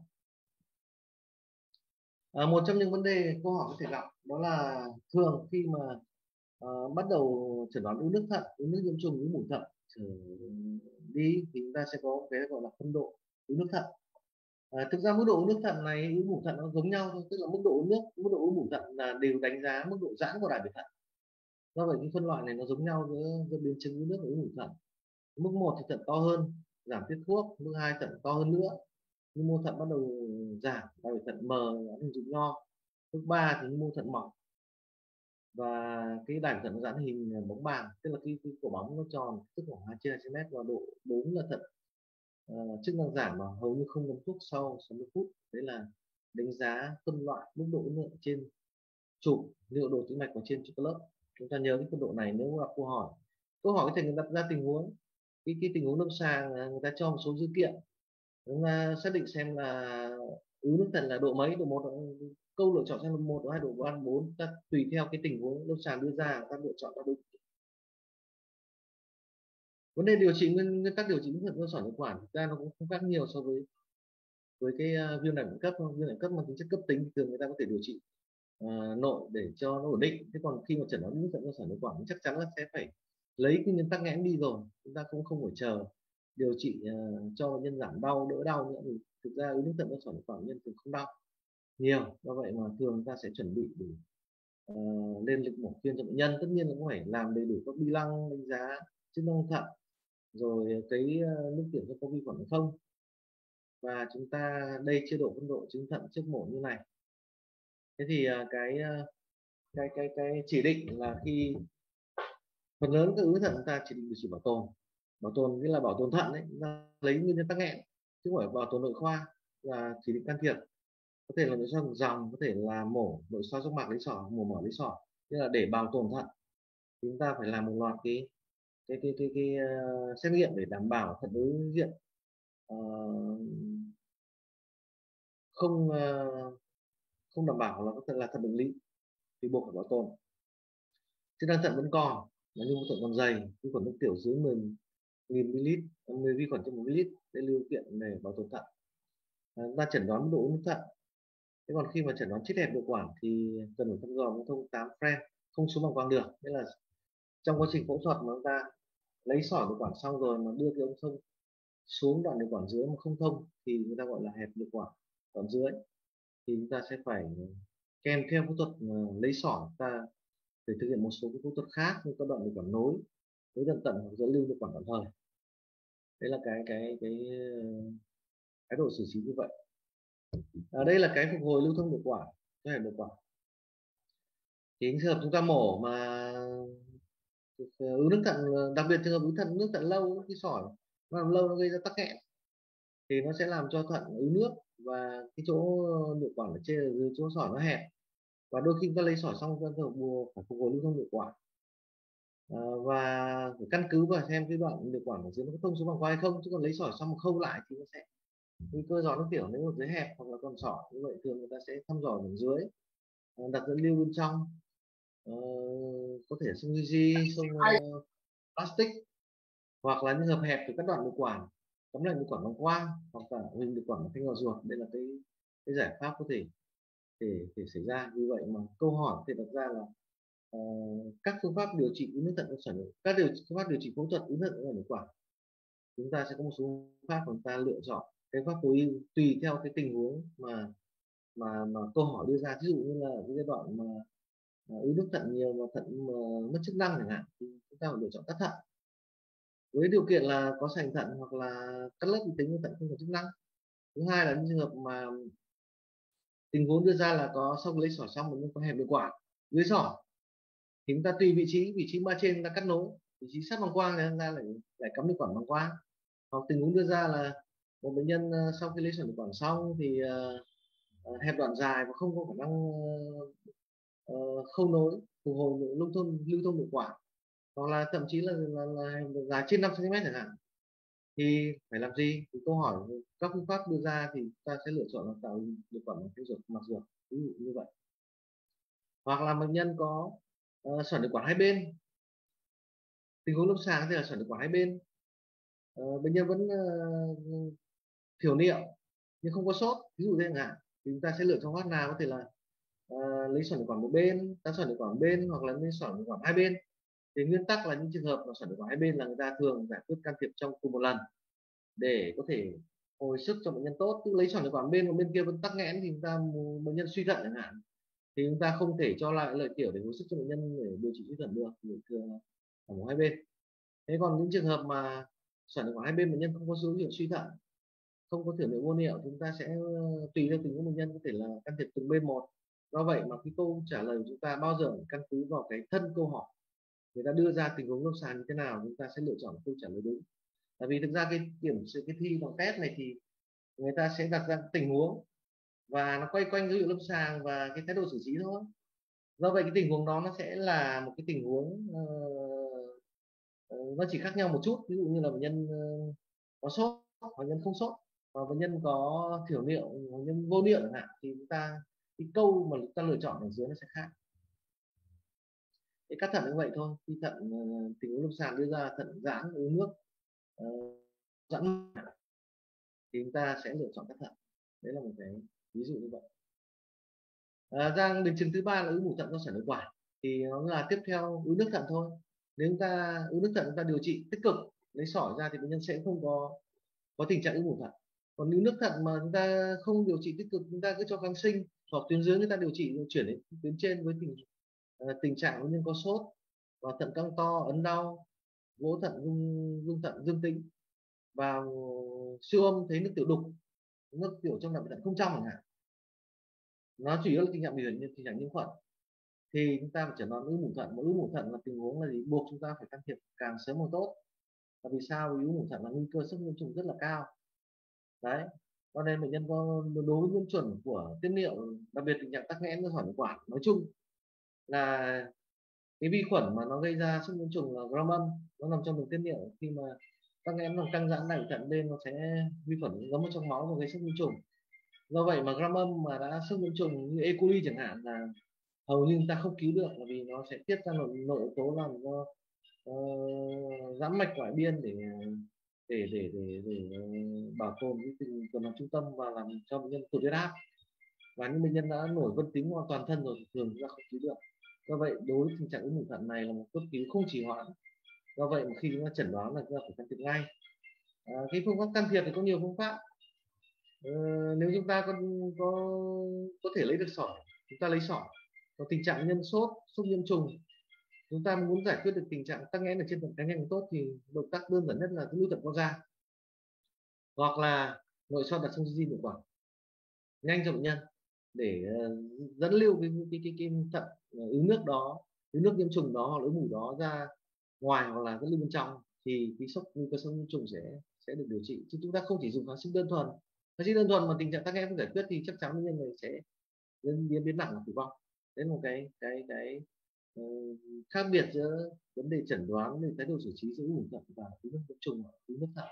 Một trong những vấn đề câu hỏi có thể gặp đó là thường khi mà bắt đầu chẩn đoán u nước thận, u nước nhiễm trùng, u mủ thận trở đi thì chúng ta sẽ có cái gọi là phân độ u nước thận. Thực ra mức độ u nước thận này, u mủ thận nó giống nhau thôi, tức là mức độ u nước, mức độ u mủ thận là đều đánh giá mức độ giãn của đại bề thận. Do vậy cái phân loại này nó giống nhau giữa biến chứng u nước và u mủ thận. Mức 1 thì thận to hơn, giảm tiết thuốc. Mức 2 thận to hơn nữa, nhưng mô thận bắt đầu giảm, đại bề thận mờ, hình dụng nho. Mức 3 thì mô thận mỏng và cái đại bề thận nó giãn hình bóng bàn, tức là cái quả bóng nó tròn, tức khoảng 2/2 cm. Và độ 4 là thận chức năng giảm mà hầu như không uống thuốc sau 60 phút. Đấy là đánh giá phân loại mức độ lượng trên chụp liệu độ tĩnh mạch vào trên chụp lớp. Chúng ta nhớ cái phân độ này nếu gặp câu hỏi có thể người đặt ra tình huống, cái tình huống lâm sàng người ta cho một số dữ kiện, chúng ta xác định xem là ứ nước thận là độ mấy, độ một, câu lựa chọn xem là một, độ hai, độ ba, bốn, ta tùy theo cái tình huống lâm sàng đưa ra ta lựa chọn ta đúng. Vấn đề điều trị nguyên tắc điều trị ứ thận do sỏi thực quản thực ra nó cũng không khác nhiều so với cái viêm đại cấp. Viêm đại cấp mà tính chất cấp tính thì thường người ta có thể điều trị nội để cho nó ổn định. Thế còn khi mà chẩn đoán ứ thận do sỏi thực quản chắc chắn là sẽ phải lấy cái nguyên tắc nghẽn đi rồi, chúng ta cũng không phải chờ điều trị cho bệnh nhân giảm đau đỡ đau nữa. Thì thực ra ứ thận do sỏi thực quản nhân thường không đau nhiều, do vậy mà thường người ta sẽ chuẩn bị để lên lịch mổ khuyên cho bệnh nhân. Tất nhiên là cũng phải làm đầy đủ các bi lăng đánh giá chức năng thận, rồi cái nước tiểu cho có vi khuẩn hay không, và chúng ta đây chế độ phân độ trứng thận trước mổ như này. Thế thì cái chỉ định là khi phần lớn các ứ thận chúng ta chỉ định điều trị bảo tồn nghĩa là bảo tồn thận đấy, chúng ta lấy nguyên nhân tắc nghẽn chứ không phải bảo tồn nội khoa, là chỉ định can thiệp có thể là nội soi ngược dòng, có thể là mổ nội soi rốc mạc lấy sỏi, mổ mở lấy sỏi. Tức là để bảo tồn thận chúng ta phải làm một loạt xét nghiệm để đảm bảo thận đối diện không không đảm bảo là thận bệnh lý thì buộc phải bảo tồn. Chức năng thận vẫn còn, là nhưng thận còn dày, vi khuẩn nước tiểu dưới 10.000 ml, 10 vi khuẩn trên 1 ml để điều kiện để bảo tồn thận. Ta chẩn đoán độ úng thận. Thế còn khi mà chẩn đoán chết hẹp nội quản thì cần phải thăm dò ống thông 8 Fren không xuống bằng quang được. Nghĩa là trong quá trình phẫu thuật mà chúng ta lấy sỏi nội quản xong rồi mà đưa cái ống thông xuống đoạn nội quản dưới mà không thông thì người ta gọi là hẹp nội quản đoạn dưới, thì chúng ta sẽ phải kèm theo phẫu thuật lấy sỏi, ta để thực hiện một số cái phẫu thuật khác như các đoạn nội quản nối tận tận hoặc dẫn lưu nội quản tạm thời. Đấy là cái độ xử trí như vậy. Đây là cái phục hồi lưu thông nội quản cho hẹp nội quản. Thì trường hợp chúng ta mổ mà ứ nước thận, đặc biệt trường hợp ứ thận nước thận lâu, cái sỏi nó làm lâu nó gây ra tắc nghẽn thì nó sẽ làm cho thận ứ nước, và cái chỗ nội quản ở trên dưới chỗ sỏi nó hẹp, và đôi khi chúng ta lấy sỏi xong chúng ta phải phục hồi lưu thông nội quản. Và phải căn cứ vào xem cái đoạn nội quản ở dưới nó có thông xuống bằng quang hay không, chứ còn lấy sỏi xong một khâu lại thì nó sẽ nguy cơ gió nước tiểu nếu ở dưới hẹp hoặc là còn sỏi. Như vậy thường người ta sẽ thăm dò ở dưới, đặt dẫn lưu bên trong, có thể sông GG, sông plastic, hoặc là những hợp hẹp từ các đoạn nội quản cắm lại nội quản bằng quang, hoặc là hình nội quản bằng thanh vào ruột. Đây là cái giải pháp có thể để xảy ra. Vì vậy mà câu hỏi thì đặt ra là các phương pháp điều trị ứ nước thận do sỏi phương pháp điều trị phẫu thuật ứ thận do nội quản, chúng ta sẽ có một số phương pháp mà chúng ta lựa chọn cái pháp tối ưu tùy theo cái tình huống mà câu hỏi đưa ra. Ví dụ như là cái giai đoạn mà ứ nước thận nhiều và thận mất chức năng chẳng hạn thì chúng ta phải lựa chọn cắt thận với điều kiện là có sành thận hoặc là cắt lớp vi tính thận không có chức năng. Thứ hai là những trường hợp mà tình huống đưa ra là có sau lấy sỏi xong bệnh nhân có hẹp nội quản dưới sỏi thì chúng ta tùy vị trí ba trên ta cắt nối, vị trí sát bằng quang thì chúng ta lại cắm nội quản bằng quang. Hoặc tình huống đưa ra là một bệnh nhân sau khi lấy sỏi nội quản xong thì hẹp đoạn dài và không có khả năng khâu nối phục hồi lưu thông nội quản, hoặc là thậm chí là dài trên 5 cm chẳng hạn, thì phải làm gì? Thì câu hỏi các phương pháp đưa ra thì ta sẽ lựa chọn là tạo nội quản bằng ruột mặc ruột, ví dụ như vậy. Hoặc là bệnh nhân có sỏi nội quản hai bên, tình huống lâm sàng thì là sỏi nội quản hai bên, bệnh nhân vẫn thiểu niệu nhưng không có sốt, ví dụ thế chẳng hạn, thì chúng ta sẽ lựa chọn pháp nào có thể là lấy sỏi nội quản một bên, ta sỏi nội quản một bên, hoặc là lấy sỏi nội quản hai bên. Thì nguyên tắc là những trường hợp mà sỏi nội quản hai bên là người ta thường giải quyết can thiệp trong cùng một lần để có thể hồi sức cho bệnh nhân tốt. Tức lấy sỏi nội quản bên và bên kia vẫn tắc nghẽn thì chúng ta bệnh nhân suy thận chẳng hạn thì chúng ta không thể cho lại lợi tiểu để hồi sức cho bệnh nhân để điều trị suy thận được, thì thường là mổ hai bên. Thế còn những trường hợp mà sỏi nội quản hai bên bệnh nhân không có dấu hiệu suy thận, không có thiểu niệu vô niệu, chúng ta sẽ tùy theo tình huống bệnh nhân có thể là can thiệp từng bên một. Do vậy mà cái câu trả lời của chúng ta bao giờ căn cứ vào cái thân câu hỏi, người ta đưa ra tình huống lâm sàng như thế nào chúng ta sẽ lựa chọn câu trả lời đúng. Tại vì thực ra cái thi bằng test này thì người ta sẽ đặt ra tình huống và nó quay quanh dữ liệu lâm sàng và cái thái độ xử trí thôi. Do vậy cái tình huống đó nó sẽ là một cái tình huống nó chỉ khác nhau một chút. Ví dụ như là bệnh nhân có sốt, bệnh nhân không sốt, và bệnh nhân có thiểu niệu, bệnh nhân vô niệu chẳng hạn, thì chúng ta cái câu mà chúng ta lựa chọn ở dưới nó sẽ khác. Cái cắt thận cũng vậy thôi. Khi thận tình huống lâm sàng đưa ra thận giãn uống nước giãn thì chúng ta sẽ lựa chọn cắt thận. Đấy là một cái ví dụ như vậy. Sang biến chứng thứ ba là ứ mủ thận do sỏi thực quản, thì nó là tiếp theo ứ nước thận thôi. Nếu chúng ta ứ nước thận, chúng ta điều trị tích cực lấy sỏi ra thì bệnh nhân sẽ không có tình trạng ứ mủ thận. Còn ứ nước thận mà chúng ta không điều trị tích cực, chúng ta cứ cho kháng sinh hoặc tuyến dưới người ta điều trị, chuyển đến tuyến trên với tình trạng bệnh nhân có sốt và thận căng to, ấn đau, vỗ thận, rung thận dương tính, và siêu âm thấy nước tiểu đục, nước tiểu trong đại thận không trong chẳng hạn, nó chủ yếu là tình trạng biểu hiện như tình trạng nhiễm khuẩn, thì chúng ta phải chẩn đoán ứ mủ thận. Mà ứ mủ thận là tình huống là gì? Buộc chúng ta phải can thiệp càng sớm càng tốt. Và vì sao? Vì ứ mủ thận là nguy cơ sốc nhiễm trùng rất là cao. Đấy, cho nên bệnh nhân có đối với nhiễm chuẩn của tiết niệu, đặc biệt tình trạng tắc nghẽn do sỏi thực quản nói chung, là cái vi khuẩn mà nó gây ra sốc nhiễm trùng là gram âm, nó nằm trong đường tiết niệu. Khi mà tắc nghẽn làm căng giãn đại thận lên, nó sẽ vi khuẩn ngấm vào trong máu và gây sốc nhiễm trùng. Do vậy mà gram âm mà đã sốc nhiễm trùng như E. coli chẳng hạn là hầu như ta không cứu được, là vì nó sẽ tiết ra nội yếu tố làm cho giãn mạch ngoại biên để bảo tồn cái tình tuần hoàn trung tâm và làm cho bệnh nhân tụt huyết áp. Và những bệnh nhân đã nổi vân tím hoàn toàn thân rồi thì thường chúng ta không cứu được. Do vậy đối với tình trạng ứ mủ thận này là một cấp cứu không trì hoãn. Do vậy mà khi chúng ta chẩn đoán là chúng ta phải can thiệp ngay. Cái phương pháp can thiệp thì có nhiều phương pháp. Nếu chúng ta có có thể lấy được sỏi, chúng ta lấy sỏi. Còn tình trạng nhân sốt, sốc nhiễm trùng, chúng ta muốn giải quyết được tình trạng tắc nghẽn ở trên thận càng nhanh càng tốt, thì động tác đơn giản nhất là lưu thận qua da hoặc là nội soi đặt song di thực quản nhanh cho bệnh nhân để dẫn lưu cái thận ứ nước đó, ứ nước nhiễm trùng đó hoặc ứ mủ đó ra ngoài, hoặc là dẫn lưu bên trong, thì cái nguy cơ sốc nhiễm trùng sẽ được điều trị. Chứ chúng ta không chỉ dùng kháng sinh đơn thuần. Kháng sinh đơn thuần mà tình trạng tắc nghẽn không giải quyết thì chắc chắn bệnh nhân này sẽ biến nặng và tử vong. Đấy là một cái khác biệt giữa vấn đề chẩn đoán về thái độ xử trí giữa ứ mủ thận và ứ nước nhiễm trùng ở ứ nước thận.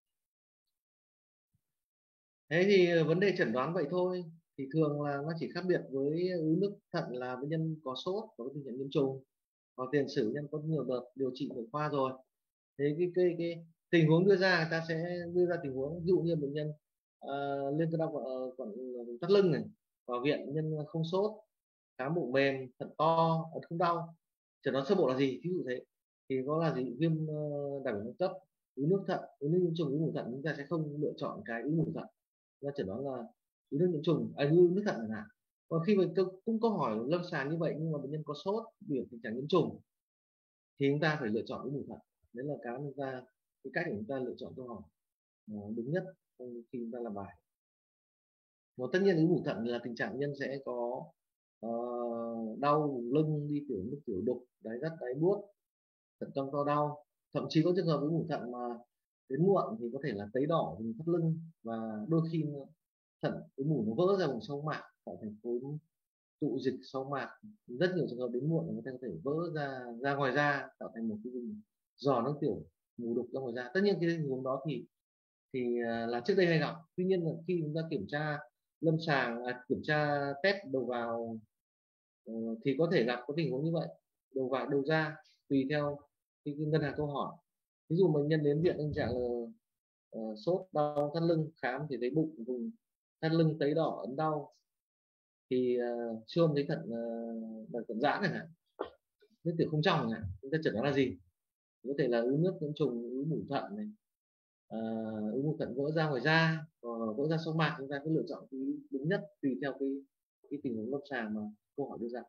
Thế thì vấn đề chẩn đoán vậy thôi. Thì thường là nó chỉ khác biệt với ứ nước thận là bệnh nhân có sốt, có tình trạng nhiễm trùng, hoặc tiền sử nhân có nhiều đợt điều trị nội khoa rồi. Thế cái tình huống đưa ra, người ta sẽ đưa ra tình huống ví dụ như bệnh nhân lên cơn đau còn thắt lưng này, vào viện nhân không sốt, khám bụng mềm, thận to, ấn không đau, chẩn đoán sơ bộ là gì, ví dụ thế, thì có là gì viêm đại bàng cấp, ứ nước thận, ứ nước nhiễm trùng, ứ mủ thận, chúng ta sẽ không lựa chọn cái ứ mủ thận, chúng ta chẩn đoán là ứ nước nhiễm trùng, ứ nước thận chẳng hạn. Còn khi mà cũng có hỏi lâm sàng như vậy nhưng mà bệnh nhân có sốt, biểu tình trạng nhiễm trùng, thì chúng ta phải lựa chọn ứ mủ thận. Đấy là cái cách để chúng ta lựa chọn câu hỏi đúng nhất khi chúng ta làm bài. Và tất nhiên ứ mủ thận là tình trạng nhân sẽ có đau vùng lưng, đi tiểu nước tiểu đục, đáy đất, đáy buốt, thận căng to đau. Thậm chí có trường hợp ứ mủ thận mà đến muộn thì có thể là tấy đỏ vùng thắt lưng, và đôi khi thận ứ mủ nó vỡ ra vùng sau mạc, tạo thành khối tụ dịch sau mạc. Rất nhiều trường hợp đến muộn người ta có thể vỡ ra ngoài da, tạo thành một cái vùng giò nước tiểu mù đục ra ngoài da. Tất nhiên cái tình huống đó thì là trước đây hay gặp. Tuy nhiên là khi chúng ta kiểm tra lâm sàng, kiểm tra test đầu vào thì có thể gặp có tình huống như vậy, đầu vào đầu ra, tùy theo cái ngân hàng câu hỏi. Ví dụ bệnh nhân đến viện tình trạng là sốt, đau thắt lưng, khám thì thấy bụng, vùng thắt lưng tấy đỏ, ấn đau, thì siêu âm thấy thận thận giãn chẳng hạn, nước tiểu không trong chẳng hạn, chúng ta chẩn đoán là gì? Có thể là ứ nước nhiễm trùng, ứ mủ thận này, ứ mủ thận vỡ ra ngoài da, vỡ ra sau mạc. Chúng ta cứ lựa chọn cái đúng nhất tùy theo cái tình huống lâm sàng mà câu hỏi đưa ra.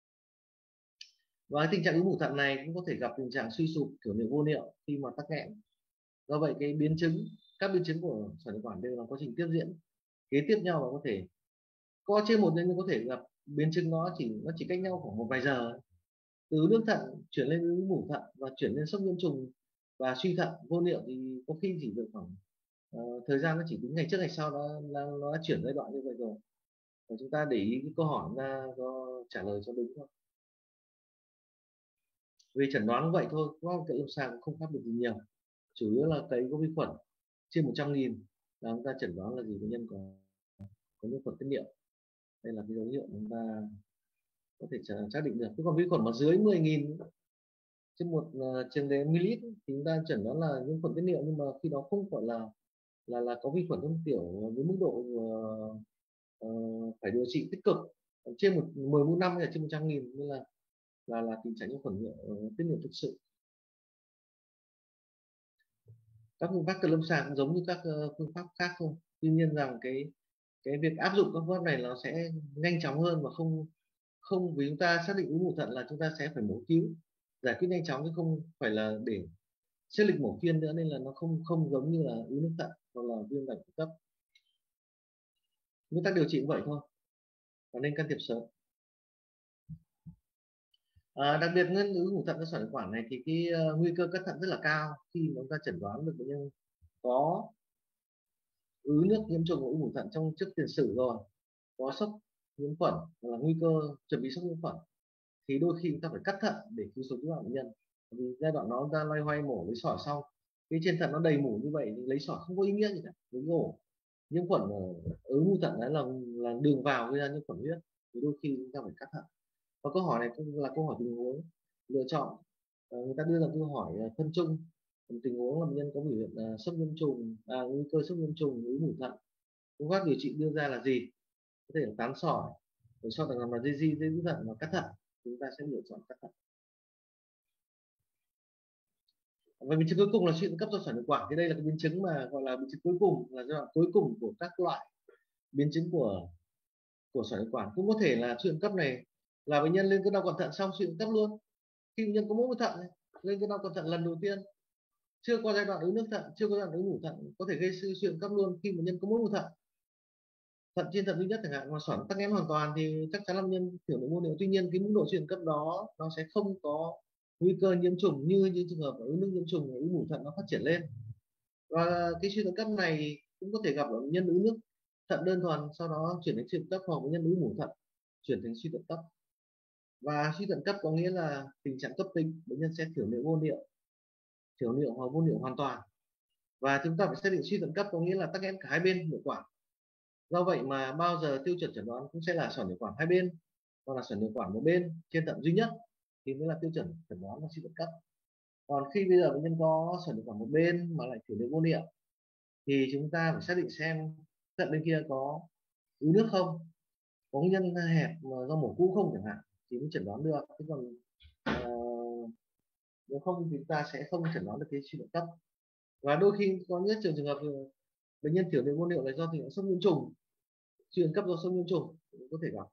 Và tình trạng ứ mủ thận này cũng có thể gặp tình trạng suy sụp kiểu niệu vô niệu khi mà tắc nghẽn. Do vậy các biến chứng của sỏi thực quản đều là quá trình tiếp diễn kế tiếp nhau, và có thể có trên một nhân có thể gặp biến chứng nó chỉ cách nhau khoảng một vài giờ. Từ nước thận chuyển lên ứ mủ thận và chuyển lên sốc nhiễm trùng và suy thận vô niệu thì có khi chỉ được khoảng thời gian nó chỉ tính ngày trước ngày sau, nó đã chuyển giai đoạn như vậy rồi. Và chúng ta để ý cái câu hỏi ra có trả lời cho đúng không. Vì chẩn đoán vậy thôi, có cận lâm sàng cũng không khác biệt gì nhiều, chủ yếu là cấy có vi khuẩn trên 100.000 là chúng ta chẩn đoán là gì, bệnh nhân có nhiễm khuẩn tiết niệu. Đây là cái dấu hiệu chúng ta có thể xác định được. Thế còn vi khuẩn mà dưới 10.000 trên một trên đến ml thì chúng ta chẩn đoán là nhiễm khuẩn tiết niệu, nhưng mà khi đó không phải là có vi khuẩn trong tiểu với mức độ ờ, phải điều trị tích cực. Còn trên 10 mũ 5 hay là trên 100.000 như là tình trạng nhiễm khuẩn tiết niệu thực sự. Các phương pháp cận lâm sàng cũng giống như các phương pháp khác thôi, tuy nhiên rằng cái việc áp dụng các phương pháp này nó sẽ nhanh chóng hơn, và không không vì chúng ta xác định u mủ thận là chúng ta sẽ phải mổ cứu giải quyết nhanh chóng, chứ không phải là để xếp lịch mổ phiên nữa, nên là nó không không giống như là u nước thận hoặc là viêm mạch cấp. Nguyên tắc điều trị cũng vậy thôi, và nên can thiệp sớm. Đặc biệt nguyên u mủ thận do sỏi thực quản này thì cái nguy cơ cắt thận rất là cao khi mà chúng ta chẩn đoán được bệnh nhân có ứ nước nhiễm trùng của u mủ thận trong trước tiền sử rồi, có sốc nhiễm khuẩn hoặc là nguy cơ chuẩn bị sốc nhiễm khuẩn, thì đôi khi chúng ta phải cắt thận để cứu sống cứu bệnh nhân. Vì giai đoạn đó chúng ta loay hoay mổ lấy sỏi xong, cái trên thận nó đầy mủ như vậy thì lấy sỏi không có ý nghĩa gì cả. Với ổ nhiễm khuẩn ở u thận đấy là đường vào gây ra nhiễm khuẩn huyết, thì đôi khi chúng ta phải cắt thận. Và câu hỏi này cũng là câu hỏi tình huống lựa chọn. Người ta đưa ra câu hỏi phân chung tình huống là bệnh nhân có biểu hiện sốc nhiễm trùng, nguy cơ sốc nhiễm trùng u mủ thận, phương pháp điều trị đưa ra là gì, có thể là tán sỏi, rồi sau đó là dây thận và cắt thận, chúng ta sẽ lựa chọn cắt thận. Và biến chứng cuối cùng là suy thận cấp do sỏi thực quản. Thì đây là cái biến chứng mà gọi là biến chứng cuối cùng, là giai đoạn cuối cùng của các loại biến chứng của sỏi thực quản. Cũng có thể là suy thận cấp này là bệnh nhân lên cơn đau quặn thận xong suy thận cấp luôn, khi bệnh nhân có mỗi một thận này, lên cơn đau quặn thận lần đầu tiên, chưa qua giai đoạn ứ nước thận, chưa có giai đoạn ứ mủ thận, có thể gây suy thận cấp luôn khi bệnh nhân có mỗi một thận, thận trên thận duy nhất chẳng hạn, mà sỏi tắc nghẽn hoàn toàn thì chắc chắn là bệnh nhân tiểu nội mô niệu. Tuy nhiên cái mức độ suy thận cấp đó nó sẽ không có nguy cơ nhiễm trùng như những trường hợp ứ nước nhiễm trùng, ứ mủ thận nó phát triển lên. Và cái suy thận cấp này cũng có thể gặp ở bệnh nhân ứ nước thận đơn thuần, sau đó chuyển đến suy thận cấp, hoặc bệnh nhân ứ mủ thận chuyển thành suy thận cấp. Và suy thận cấp có nghĩa là tình trạng cấp tính, bệnh nhân sẽ thiểu niệu vô niệu, thiểu niệu hoặc vô niệu hoàn toàn. Và chúng ta phải xác định suy thận cấp có nghĩa là tắc nghẽn cả hai bên niệu quản. Do vậy mà bao giờ tiêu chuẩn chẩn đoán cũng sẽ là sỏi niệu quản hai bên, hoặc là sỏi niệu quản một bên trên thận duy nhất, thì mới là tiêu chuẩn chẩn đoán là suy thận cấp. Còn khi bây giờ bệnh nhân có sỏi niệu quản một bên mà lại thiểu niệu vô niệu, thì chúng ta phải xác định xem thận bên kia có ứ nước không, có nhân hẹp mà do mổ cũ không chẳng hạn, thì mới chẩn đoán được. Thế còn nếu không thì chúng ta sẽ không chẩn đoán được cái suy thận cấp. Và đôi khi có những trường hợp bệnh nhân thiểu niệu vô niệu là do tình trạng sốc nhiễm trùng, suy thận cấp do sốc nhiễm trùng cũng có thể gặp.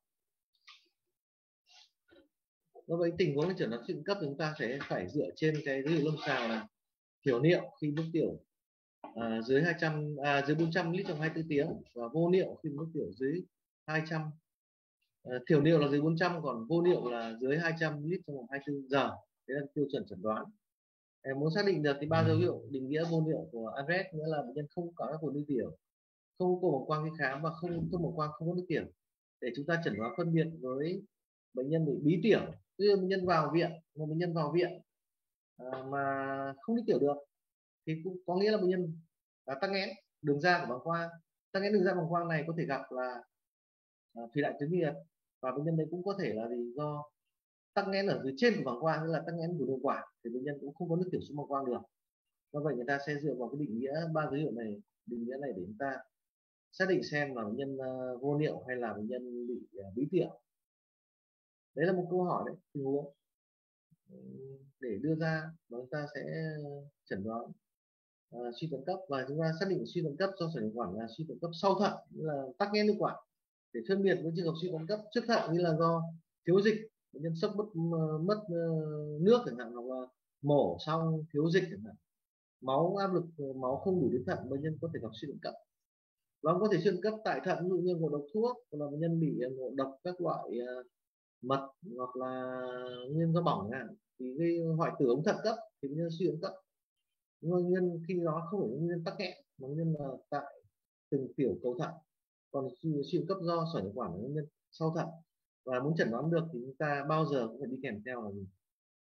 Do vậy tình huống chẩn đoán suy thận cấp thì chúng ta sẽ phải dựa trên cái dữ liệu lâm sàng là thiểu niệu khi nước tiểu dưới 200 dưới 400 lít trong 24 tiếng, và vô niệu khi nước tiểu dưới 200. Thiểu niệu là dưới 400, còn vô niệu là dưới 200 lít trong vòng 24 giờ. Đấy là tiêu chuẩn chẩn đoán. Muốn xác định được thì ba dấu hiệu định nghĩa vô niệu của ARES, nghĩa là bệnh nhân không có các cồn nước tiểu, không có bảng quang khi khám, và không có bảng quang, không có nước tiểu, để chúng ta chẩn đoán phân biệt với bệnh nhân bị bí tiểu. Tức bệnh nhân vào viện, một bệnh nhân vào viện mà không nước tiểu được, thì cũng có nghĩa là bệnh nhân tắc nghẽn đường ra của bàng quang. Tắc nghẽn đường ra bàng quang này có thể gặp là thủy đại tuyến liệt, và bệnh nhân đấy cũng có thể là gì do tắc nghẽn ở dưới trên của bàng quang, tức là tắc nghẽn của đường quản, thì bệnh nhân cũng không có nước tiểu xuống bàng quang được. Do vậy người ta sẽ dựa vào cái định nghĩa ba dấu hiệu này, định nghĩa này để chúng ta xác định xem là bệnh nhân vô niệu hay là bệnh nhân bị bí tiểu. Đấy là một câu hỏi đấy, tình huống để đưa ra và chúng ta sẽ chẩn đoán suy thận cấp. Và chúng ta xác định suy thận cấp do sỏi niệu quản là suy thận cấp sau thận, như là tắc nghẽn niệu quản, để phân biệt với trường hợp suy thận cấp trước thận như là do thiếu dịch, bệnh nhân sốc mất nước chẳng hạn, hoặc là mổ xong thiếu dịch chẳng hạn, máu áp lực máu không đủ đến thận, bệnh nhân có thể gặp suy thận cấp. Và có thể suy thận cấp tại thận, ví dụ như ngộ độc thuốc, hoặc là bệnh nhân bị ngộ độc các loại mật, hoặc là nguyên do bỏng chẳng hạn, thì gây hoại tử ống thận cấp, thì bệnh nhân suy thận cấp. Nguyên nhân khi đó không phải nguyên nhân tắc nghẽn, mà nguyên nhân là tại từng tiểu cầu thận. Còn suy thận cấp do sỏi niệu quản là nguyên nhân sau thận. Và muốn chẩn đoán được thì chúng ta bao giờ cũng phải đi kèm theo là gì?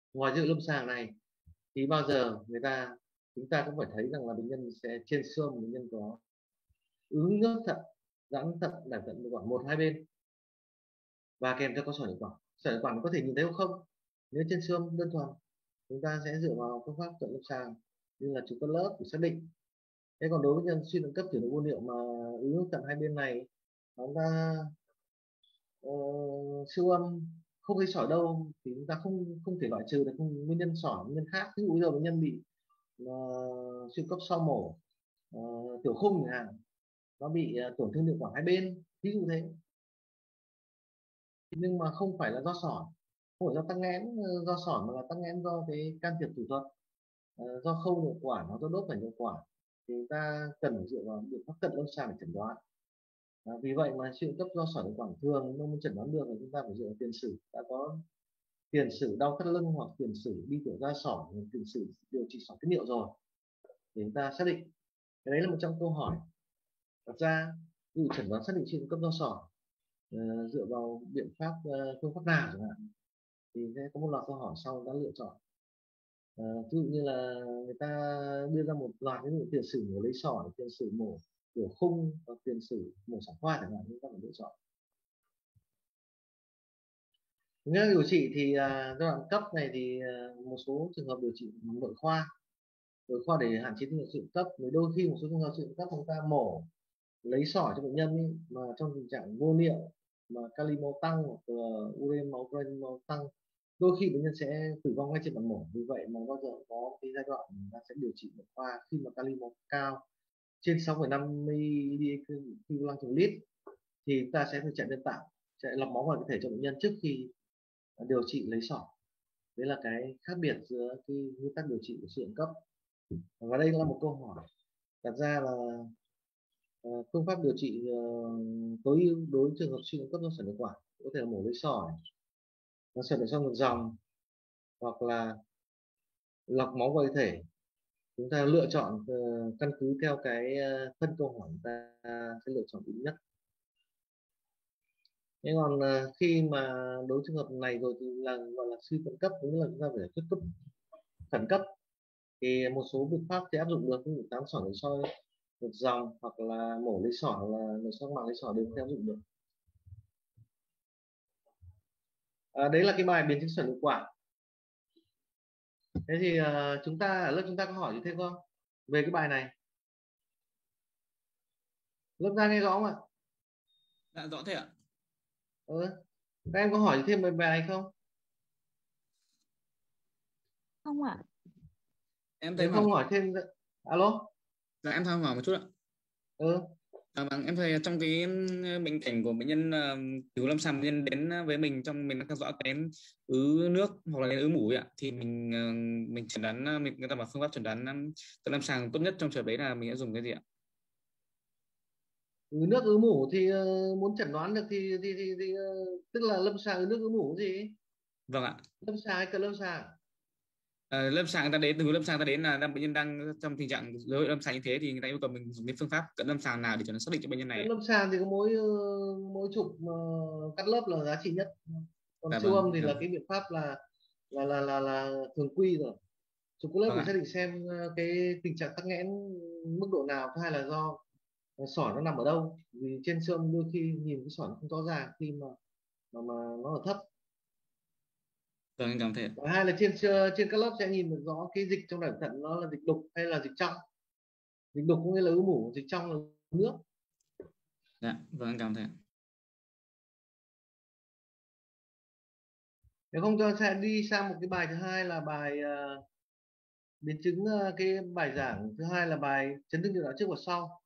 ngoài dữ liệu lâm sàng này thì bao giờ chúng ta cũng phải thấy rằng là bệnh nhân sẽ trên xương, bệnh nhân có ứ nước thận, giãn thận, đảo thận thực quản một hai bên, và kèm theo có sỏi thực quản. Sỏi thực quản có thể nhìn thấy không? Nếu trên xương đơn thuần, chúng ta sẽ dựa vào phương pháp cận lâm sàng như là chụp cắt lớp để xác định. Thế còn đối với nhân suy thận cấp tiểu đường vô niệu mà ứ nước thận hai bên này, chúng ta siêu âm không thấy sỏi đâu thì chúng ta không không thể loại trừ được nguyên nhân sỏi, nguyên nhân khác. Ví dụ bây giờ bệnh nhân bị xuyên cấp sau mổ tiểu khung chẳng hạn, nó bị tổn thương niệu quản hai bên ví dụ thế, nhưng mà không phải là do sỏi, không phải do tắc nghẽn do sỏi, mà là tắc nghẽn do cái can thiệp thủ thuật, do khâu niệu quản hoặc do đốt phải niệu quản, thì chúng ta cần phải dựa vào biện pháp cận lâm sàng để chẩn đoán. Vì vậy mà suy cấp do sỏi niệu quản thường nếu muốn chẩn đoán được thì chúng ta phải dựa vào tiền sử, đã có tiền sử đau thắt lưng hoặc tiền sử đi tiểu ra sỏi, tiền sử điều trị sỏi tiết niệu rồi thì chúng ta xác định. Cái đấy là một trong câu hỏi đặt ra. Ví dụ chẩn đoán xác định suy cấp do sỏi dựa vào biện pháp phương pháp nào chẳng hạn, thì sẽ có một loạt câu hỏi sau đã lựa chọn. Ví dụ như là người ta đưa ra một loạt ví dụ tiền sử mổ lấy sỏi, tiền sử mổ tiểu khung và tiền sử mổ sản khoa chẳng hạn, chúng ta phải lựa chọn. Nếu điều trị thì giai đoạn cấp này thì một số trường hợp điều trị nội khoa, để hạn chế tình trạng sự cấp. Với đôi khi một số trường hợp sự cấp chúng ta mổ lấy sỏi cho bệnh nhân ý, mà trong tình trạng vô niệu mà kali máu tăng hoặc là ure máu protein máu tăng, đôi khi bệnh nhân sẽ tử vong ngay trên bàn mổ. Vì vậy mà bao giờ có cái giai đoạn chúng ta sẽ điều trị nội khoa khi mà kali máu cao trên 6,5 mg/lít thì ta sẽ phải chạy nhân tạo, chạy lọc máu vào cơ thể cho bệnh nhân trước khi điều trị lấy sỏi. Đấy là cái khác biệt giữa cái nguyên tắc điều trị của suy thận cấp. Và đây là một câu hỏi đặt ra là phương pháp điều trị tối ưu đối với trường hợp suy thận cấp do sỏi niệu quản có thể là mổ lấy sỏi, sỏi trong ngực dòng, hoặc là lọc máu vào cơ thể. Chúng ta lựa chọn căn cứ theo cái phân câu hỏi, chúng ta sẽ lựa chọn đúng nhất. Thế còn khi mà đối trường hợp này rồi thì là gọi là suy thận cấp, cũng là chúng ta phải giải quyết cấp khẩn cấp, thì một số biện pháp sẽ áp dụng được, như tán sỏi nội soi ngược dòng hoặc là mổ lấy sỏi hoặc là nội soi màng lấy sỏi đều có thể áp dụng được. Đấy là cái bài biến chứng sỏi niệu quản. Thế thì chúng ta ở lớp chúng ta có hỏi gì thêm không về cái bài này? Lớp ra nghe rõ không ạ? Dạ rõ thế ạ. Các em có hỏi gì thêm về bài này không? Không ạ. Em thấy Nếu hỏi. không hỏi thêm, alo. Dạ em tham hỏi một chút ạ. Vâng, em thấy trong cái bệnh cảnh của bệnh nhân tiểu lâm sàng, bệnh nhân đến với mình trong mình đang theo dõi cái ứ nước hoặc là ứ mủ ấy ạ, thì mình chẩn đoán, người ta bảo phương pháp chẩn đoán cận lâm sàng tốt nhất trong trường hợp đấy là mình sẽ dùng cái gì ạ? Nước ứ mủ thì muốn chẩn đoán được thì tức là lâm sàng nước ứ mủ gì? Vâng ạ. Lâm sàng hay cận lâm sàng? Lâm sàng người ta đến từ lâm sàng ta đến là bệnh nhân đang trong tình trạng dấu hiệu lâm sàng như thế, thì người ta yêu cầu mình dùng cái phương pháp cận lâm sàng nào để cho nó xác định cho bệnh nhân này Cận ạ? lâm sàng thì có mỗi chụp cắt lớp là giá trị nhất, còn Dạ siêu vâng, âm thì là cái biện pháp là thường quy rồi. Chụp cắt lớp vâng để ạ. xác định xem cái tình trạng tắc nghẽn mức độ nào, thứ hai là do sỏi nó nằm ở đâu, vì trên siêu âm đôi khi nhìn cái sỏi nó không rõ ràng khi mà nó ở thấp. Vâng, em cảm thấy. Và hai là trên các lớp sẽ nhìn được rõ cái dịch trong đảo thận nó là dịch đục hay là dịch trong. Dịch đục có nghĩa là ứ mủ, dịch trong là nước. Dạ, vâng em cảm thấy. Nếu không cho sẽ đi sang một cái bài thứ hai là bài biến chứng, cái bài giảng thứ hai là bài chấn thương niệu đạo trước và sau.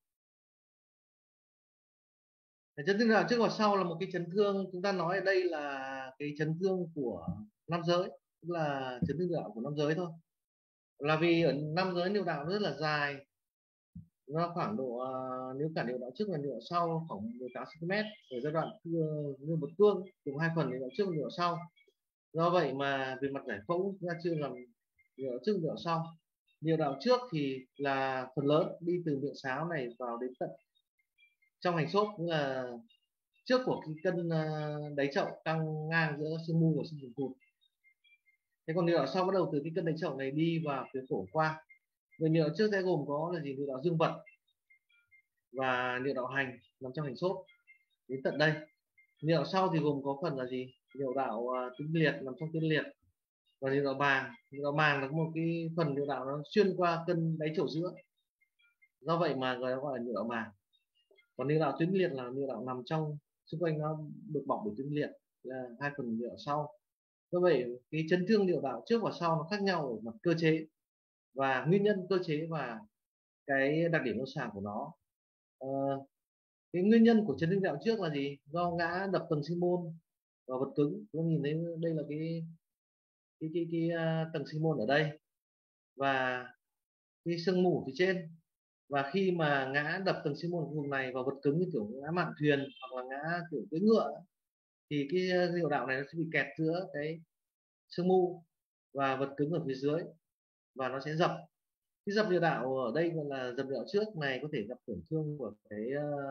Chấn thương niệu đạo trước và sau là một cái chấn thương, chúng ta nói ở đây là cái chấn thương của nam giới, tức là chấn thương niệu đạo của nam giới thôi, là vì ở nam giới niệu đạo rất là dài, nó khoảng độ nếu cả niệu đạo trước và niệu đạo sau khoảng 18 cm ở giai đoạn như một cương cùng hai phần niệu đạo trước và niệu đạo sau. Do vậy mà về mặt giải phẫu chúng ta chưa làm niệu đạo trước niệu đạo sau. Niệu đạo trước thì là phần lớn đi từ miệng sáo này vào đến tận trong hành xốp, cũng là trước của cái cân đáy chậu căng ngang giữa xương mu và xương vùng cụt. Thế còn niệu đạo sau bắt đầu từ cái cân đánh chậu này đi vào phía phổi qua. Người niệu đạo trước sẽ gồm có là gì? Niệu đạo dương vật và niệu đạo hành nằm trong hành xốp đến tận đây. Niệu đạo sau thì gồm có phần là gì? Niệu đạo tuyến liệt nằm trong tuyến liệt và niệu đạo màng. Niệu đạo màng là một cái phần niệu đạo nó xuyên qua cân đáy chậu giữa, do vậy mà gọi là niệu đạo màng. Còn niệu đạo tuyến liệt là niệu đạo nằm trong xung quanh, nó được bọc bởi tuyến liệt, là hai phần niệu đạo sau. Do vậy cái chấn thương niệu đạo trước và sau nó khác nhau ở mặt cơ chế và nguyên nhân cơ chế và cái đặc điểm lâm sàng của nó. Cái nguyên nhân của chấn thương niệu đạo trước là gì? Do ngã đập tầng sinh môn vào vật cứng. Chúng ta nhìn thấy đây là tầng sinh môn ở đây và cái xương mủ phía trên, và khi mà ngã đập tầng sinh môn vùng này vào vật cứng như kiểu ngã mạn thuyền hoặc là ngã kiểu cưỡi ngựa, thì cái niệu đạo này nó sẽ bị kẹt giữa cái xương mu và vật cứng ở phía dưới và nó sẽ dập. Cái dập niệu đạo ở đây gọi là dập niệu đạo trước này có thể gặp tổn thương của cái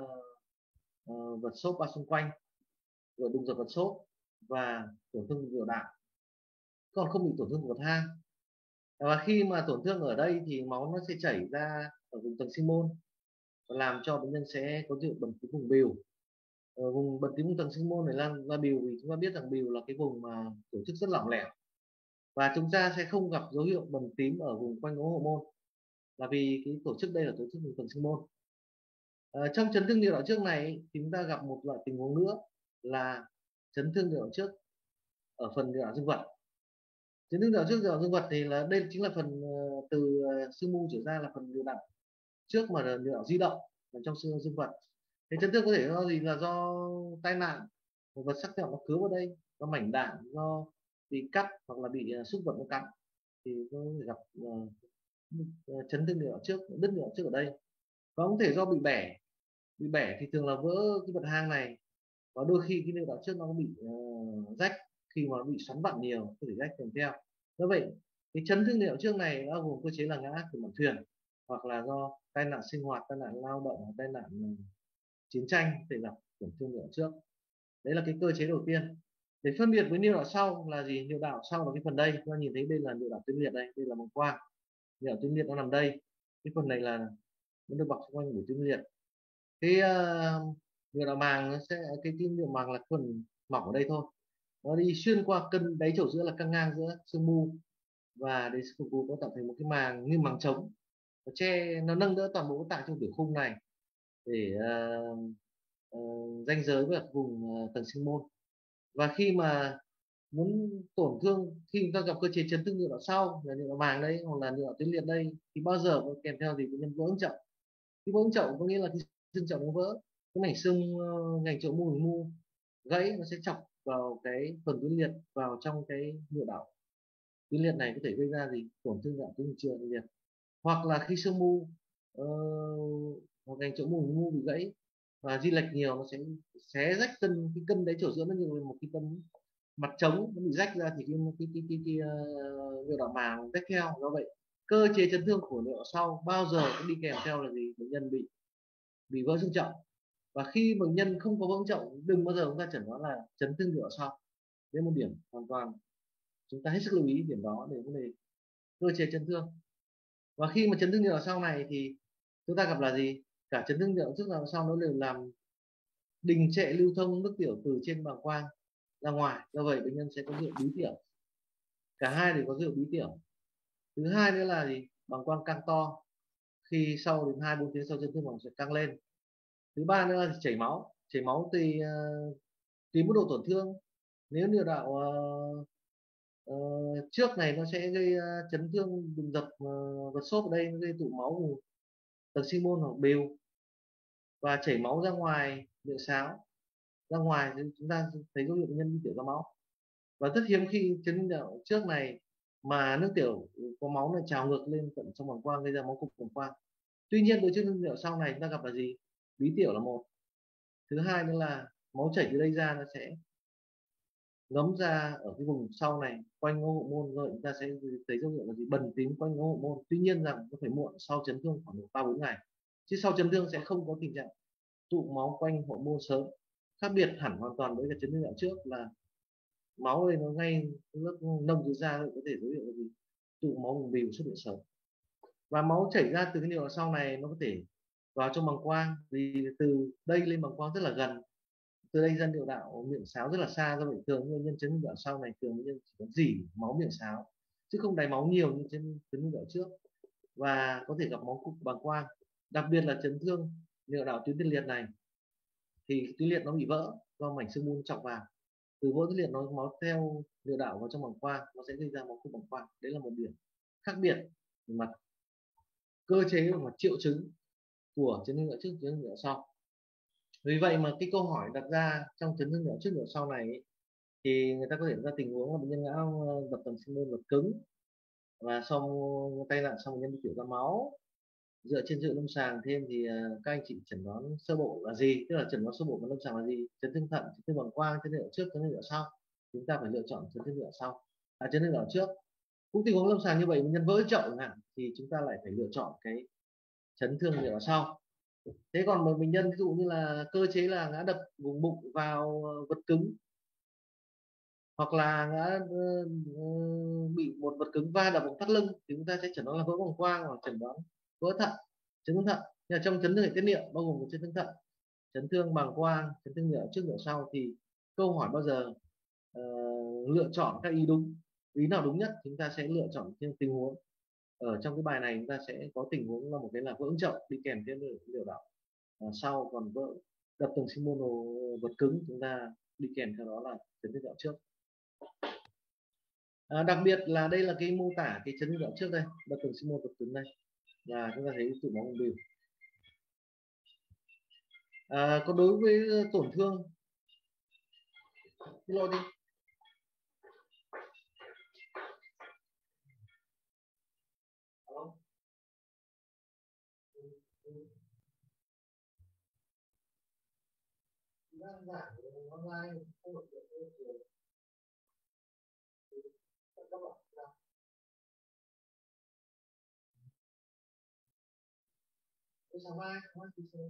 vật xốp bao xung quanh, rồi đụng dập vật xốp và tổn thương niệu đạo, còn không bị tổn thương của thang. Và khi mà tổn thương ở đây thì máu nó sẽ chảy ra ở vùng tầng sinh môn và làm cho bệnh nhân sẽ có dấu bầm tím vùng bìu. Ở vùng bầm tím vùng tầng sinh môn này lan ra bìu, vì chúng ta biết rằng bìu là cái vùng mà tổ chức rất lỏng lẻo và chúng ta sẽ không gặp dấu hiệu bầm tím ở vùng quanh ống hậu môn, là vì cái tổ chức đây là tổ chức vùng tầng sinh môn. Trong chấn thương niệu đạo trước này thì chúng ta gặp một loại tình huống nữa là chấn thương niệu đạo trước ở phần niệu đạo dương vật. Chấn thương niệu đạo trước niệu đạo dương vật thì là đây chính là phần từ xương mu trở ra là phần niệu đạo trước mà niệu đạo di động nằm trong xương dương vật. Thì chấn thương có thể do gì? Là do tai nạn, một vật sắc nhọn nó cứa vào đây, do mảnh đạn, do bị cắt hoặc là bị xúc vật nó cắn, thì có thể gặp chấn thương niệu đạo trước, đứt niệu đạo trước ở đây. Và có thể do bị bẻ. Bị bẻ thì thường là vỡ cái vật hang này, và đôi khi cái niệu đạo trước nó bị rách khi mà nó bị xoắn vặn nhiều, có thể rách kèm theo. Do vậy cái chấn thương niệu đạo trước này bao gồm cơ chế là ngã từ mạn thuyền hoặc là do tai nạn sinh hoạt, tai nạn lao động hoặc tai nạn chiến tranh để gặp tổn thương niệu đạo trước. Đấy là cái cơ chế đầu tiên. Để phân biệt với niệu đạo sau là gì? Niệu đạo sau là cái phần đây, chúng ta nhìn thấy đây là niệu đạo tuyến liệt, đây là bàng quang. Niệu đạo tuyến liệt nó nằm đây, cái phần này là nó được bọc xung quanh bởi tuyến liệt. Cái niệu đạo màng nó sẽ, cái niệu màng là phần mỏng ở đây thôi, nó đi xuyên qua cân đáy chậu giữa, là căng ngang giữa xương mu và để phục vụ nó tạo thành một cái màng như màng trống, nó che, nó nâng đỡ toàn bộ tạng trong tử khung này để ranh giới với vùng tầng sinh môn. Và khi mà muốn tổn thương, khi chúng ta gặp cơ chế chấn thương niệu đạo sau là niệu đạo màng đây hoặc là niệu đạo tuyến liệt đây, thì bao giờ có kèm theo gì? Bệnh nhân vỡ chậu. Khi vỡ chậu có nghĩa là cái xương chậu nó vỡ, cái mảnh xương ngành chậu mu gãy, nó sẽ chọc vào cái phần tuyến liệt, vào trong cái niệu đạo tuyến liệt này, có thể gây ra gì? Tổn thương niệu đạo tuyến liệt. Hoặc là khi xương mu hoặc ngành chậu mu bị gãy và di lệch nhiều, nó sẽ xé rách cái cân đấy chậu giữa, nó như một cái cân mặt trống, nó bị rách ra thì cái niệu đạo màng rách theo. Do vậy cơ chế chấn thương của niệu đạo sau bao giờ cũng đi kèm theo là gì? Bệnh nhân bị vỡ xương chậu. Và khi bệnh nhân không có vỡ chậu, đừng bao giờ chúng ta chẩn đoán là chấn thương niệu đạo sau. Đây là một điểm hoàn toàn chúng ta hết sức lưu ý điểm đó để vấn đề cơ chế chấn thương. Và khi mà chấn thương niệu đạo sau này thì chúng ta gặp là gì? Cả chấn thương niệu đạo trước và sau nó đều làm đình trệ lưu thông nước tiểu từ trên bàng quang ra ngoài. Do vậy bệnh nhân sẽ có dấu bí tiểu, cả hai đều có dấu bí tiểu. Thứ hai nữa là gì? Bàng quang căng to, khi sau đến 2-4 tiếng sau chấn thương bàng sẽ căng lên. Thứ ba nữa là chảy máu tùy mức độ tổn thương. Nếu niệu đạo trước này nó sẽ gây chấn thương đụng dập vật xốp ở đây, nó gây tụ máu vùng tầng sinh môn hoặc bìu và chảy máu ra ngoài miệng sáo, ra ngoài thì chúng ta thấy dấu hiệu bệnh nhân đi tiểu ra máu. Và rất hiếm khi chấn thương niệu trước này mà nước tiểu có máu này trào ngược lên tận trong bàng quang, gây ra máu cục bàng quang. Tuy nhiên với chấn thương niệu sau này chúng ta gặp là gì? Bí tiểu là một. Thứ hai nữa là máu chảy từ đây ra nó sẽ ngấm ra ở cái vùng sau này quanh ống hậu môn, rồi chúng ta sẽ thấy dấu hiệu là gì? Bần tím quanh ống hậu môn. Tuy nhiên rằng nó phải muộn sau chấn thương khoảng 3-4 ngày, chứ sau chấn thương sẽ không có tình trạng tụ máu quanh hậu môn sớm. Khác biệt hẳn hoàn toàn với cái chấn thương niệu trước là máu đây nó ngay lớp nông dưới da có thể dấu hiệu là gì, tụ máu vùng bì xuất hiện sớm. Và máu chảy ra từ cái niệu đạo sau này nó có thể vào trong bàng quang, vì từ đây lên bàng quang rất là gần, từ đây ra niệu đạo miệng sáo rất là xa. Do vậy thường nguyên nhân chấn niệu đạo sau này thường nguyên nhân chỉ có dỉ máu miệng sáo chứ không đầy máu nhiều như chấn niệu đạo trước, và có thể gặp máu cục bàng quang. Đặc biệt là chấn thương niệu đạo tuyến tiền liệt này thì tuyến liệt nó bị vỡ do mảnh xương môn chọc vào, từ vỡ tuyến liệt nó máu theo niệu đạo vào trong bàng quang, nó sẽ gây ra máu cục bàng quang. Đấy là một điểm khác biệt về mặt cơ chế và mặt triệu chứng của chấn thương niệu trước, chấn thương niệu sau. Vì vậy mà cái câu hỏi đặt ra trong chấn thương niệu trước niệu sau này ấy, thì người ta có thể ra tình huống là bệnh nhân ngã dập tầng sinh môn vật cứng, và sau tai nạn xong bệnh nhân bị tiểu ra máu. Dựa trên dữ liệu lâm sàng thêm thì các anh chị chẩn đoán sơ bộ là gì, tức là chẩn đoán sơ bộ và lâm sàng là gì, chấn thương thận, chấn thương bàng quang, chấn thương niệu trước, chấn thương niệu sau. Chúng ta phải lựa chọn chấn thương niệu sau, chấn thương niệu trước. Cũng tình huống lâm sàng như vậy, bệnh nhân vỡ chậu chẳng hạn, thì chúng ta lại phải lựa chọn cái chấn thương niệu sau. Thế còn một bệnh nhân ví dụ như là cơ chế là ngã đập vùng bụng vào vật cứng, hoặc là ngã bị một vật cứng va đập vào thắt lưng, thì chúng ta sẽ chẩn đoán là vỡ bàng quang hoặc chẩn đoán vỡ thận, chấn thương thận. Nhưng mà trong chấn thương hệ tiết niệu bao gồm chấn thương thận, chấn thương bàng quang, chấn thương niệu trước niệu sau, thì câu hỏi bao giờ lựa chọn các ý đúng, ý nào đúng nhất chúng ta sẽ lựa chọn trên tình huống. Ở trong cái bài này chúng ta sẽ có tình huống là một cái là vỡ chậu đi kèm theo niệu đạo sau, còn vỡ đập tầng sinh môn vật cứng chúng ta đi kèm theo đó là chấn thương niệu trước. Đặc biệt là đây là cái mô tả cái chấn thương niệu trước đây, đập tầng sinh môn vật cứng đây, là chúng ta thấy tụ máu vùng bì. Còn đối với tổn thương lo đi. Đang giảng online không được trường các bạn làm sáng mai thì sao?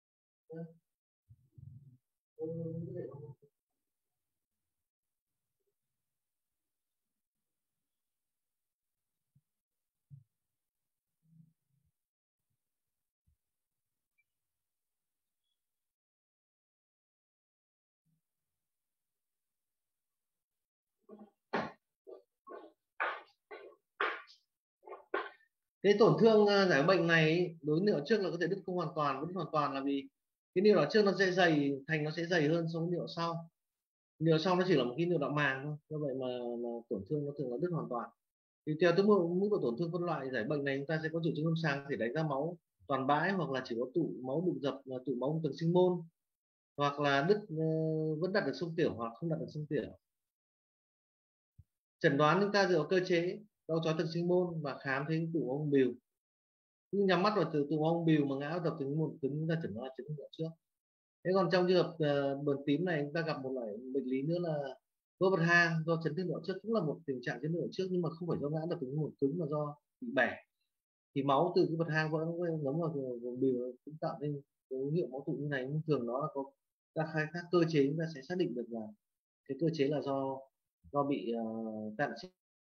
Cái tổn thương giải bệnh này đối niệu trước là có thể đứt không hoàn toàn. Đứt hoàn toàn là vì cái niệu đạo trước nó sẽ dày, thành nó sẽ dày hơn so với niệu sau. Niệu sau nó chỉ là một cái niệu đạo màng thôi, do vậy mà tổn thương nó thường là đứt hoàn toàn. Thì theo cái mức độ tổn thương phân loại giải bệnh này, chúng ta sẽ có triệu chứng lâm sàng thì đánh ra máu toàn bãi, hoặc là chỉ có tụ máu bụng dập, tụ máu tầng sinh môn, hoặc là đứt vẫn đặt được xương tiểu hoặc không đặt được xương tiểu. Chẩn đoán chúng ta dựa vào cơ chế đau chói tầng sinh môn và khám thấy tụ máu vùng bìu. Nhưng nhắm mắt vào từ tụ máu vùng bìu mà ngã dập tầng một cứng, chúng ta chẩn đoán chấn thương trước. Thế còn trong trường hợp bờn tím này, chúng ta gặp một loại bệnh lý nữa là vỡ vật hang do chấn thương niệu trước, cũng là một tình trạng chấn thương niệu trước nhưng mà không phải do ngã đập tầng một cứng mà do bị bẻ. Thì máu từ cái vật hang vỡ nó ngấm vào vùng bìu cũng tạo nên dấu hiệu máu tụ như này. Nhưng thường nó là có các khai thác cơ chế, chúng ta sẽ xác định được là cái cơ chế là do bị tai nạn.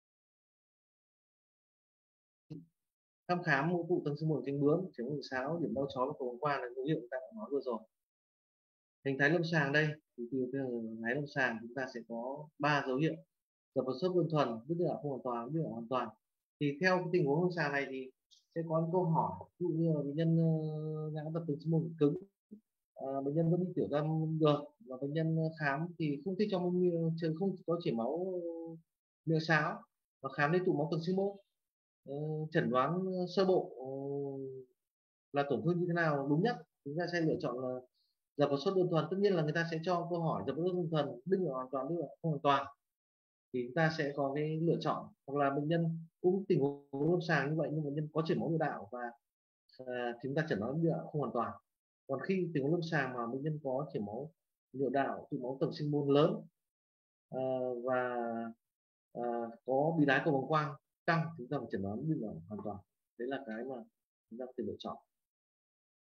Thăm khám mô tụ tầng sinh môn cánh bướm, chấn thương sáo, điểm đau chói và cầu bàng quang là dấu hiệu ta đã nói vừa rồi. Hình thái lâm sàng đây thì từ hình thái lâm sàng chúng ta sẽ có 3 dấu hiệu: dập vật sấp đơn thuần, đứt niệu không hoàn toàn, đứt niệu hoàn toàn. Thì theo cái tình huống lâm sàng này thì sẽ có những câu hỏi, ví dụ như là bệnh nhân ngã dập tầng sinh môn cứng, bệnh nhân vẫn đi tiểu ra được, và bệnh nhân khám thì không thích trong không có chảy máu miệng sáo, và khám đến tụ máu tầng sinh môn. Chẩn đoán sơ bộ là tổn thương như thế nào đúng nhất, chúng ta sẽ lựa chọn là dập vào sốt đơn thuần. Tất nhiên là người ta sẽ cho câu hỏi dập vào sốt đơn thuần, đứt niệu hoàn toàn, đứt niệu không hoàn toàn, thì chúng ta sẽ có cái lựa chọn. Hoặc là bệnh nhân cũng tình huống lâm sàng như vậy nhưng bệnh nhân có chảy máu niệu đạo và chúng ta chẩn đoán niệu đạo không hoàn toàn. Còn khi tình huống lâm sàng mà bệnh nhân có chảy máu niệu đạo, tụ máu tầng sinh môn lớn và có bí đái cầu bàng quang tăng, chúng ta phải chẩn đoán niệu đạo hoàn toàn. Đấy là cái mà chúng ta có thể lựa chọn.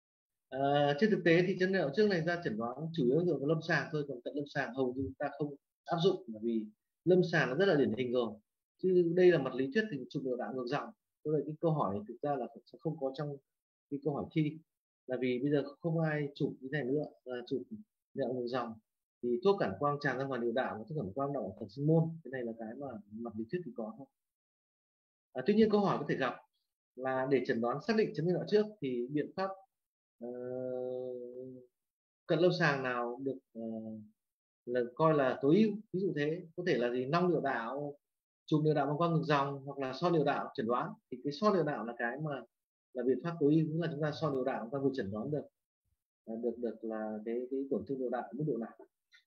Trên thực tế thì chấn niệu trước này ra chẩn đoán chủ yếu dựa vào lâm sàng thôi, còn cận lâm sàng hầu như ta không áp dụng, bởi vì lâm sàng nó rất là điển hình rồi, chứ đây là mặt lý thuyết thì chụp niệu đạo ngược dòng. Cho nên cái câu hỏi này thực ra là sẽ không có trong cái câu hỏi thi, là vì bây giờ không ai chụp cái này nữa, là chụp niệu đạo ngược dòng thì thuốc cản quang tràn ra ngoài niệu đạo và thuốc cản quang đọng thần sinh môn, cái này là cái mà mặt lý thuyết thì có thôi. Tuy nhiên câu hỏi có thể gặp là để chẩn đoán xác định chấn thương niệu đạo trước thì biện pháp cận lâm sàng nào được là coi là tối ưu, ví dụ thế, có thể là gì, nong niệu đạo, chụp niệu đạo bằng quang ngược dòng, hoặc là so niệu đạo chẩn đoán. Thì cái so niệu đạo là cái mà là biện pháp tối ưu, cũng là chúng ta so niệu đạo chúng ta vừa chẩn đoán được là cái tổn thương niệu đạo mức độ nào.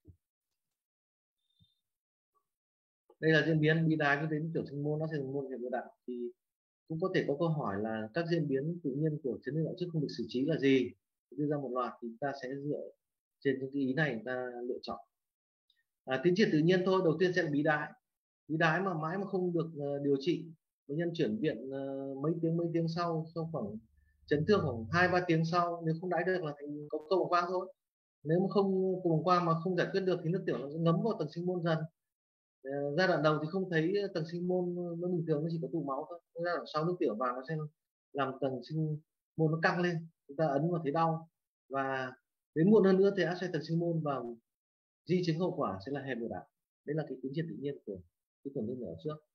Đây là diễn biến bí đái đến tiểu sinh môn, nó sẽ môn niệu đạo. Thì cũng có thể có câu hỏi là các diễn biến tự nhiên của chấn thương niệu đạo trước không được xử trí là gì, đưa ra một loạt thì chúng ta sẽ dựa trên những cái ý này chúng ta lựa chọn. Tiến triển tự nhiên thôi, đầu tiên sẽ là bí đái. Bí đái mà mãi mà không được điều trị, bệnh nhân chuyển viện mấy tiếng sau khoảng chấn thương khoảng 2-3 tiếng sau, nếu không đái được là thành có cầu bàng quang thôi. Nếu mà không cầu bàng quang mà không giải quyết được thì nước tiểu nó sẽ ngấm vào tầng sinh môn dần. Giai đoạn đầu thì không thấy tầng sinh môn nó bình thường, nó chỉ có tụ máu thôi. Giai đoạn sau nước tiểu vào nó sẽ làm tầng sinh môn nó căng lên, chúng ta ấn vào thấy đau, và đến muộn hơn nữa thì áp xe tầng sinh môn và di chứng hậu quả sẽ là hẹp niệu đạo. Đấy là cái tiến triển tự nhiên của cái tổn thương niệu đạo trước.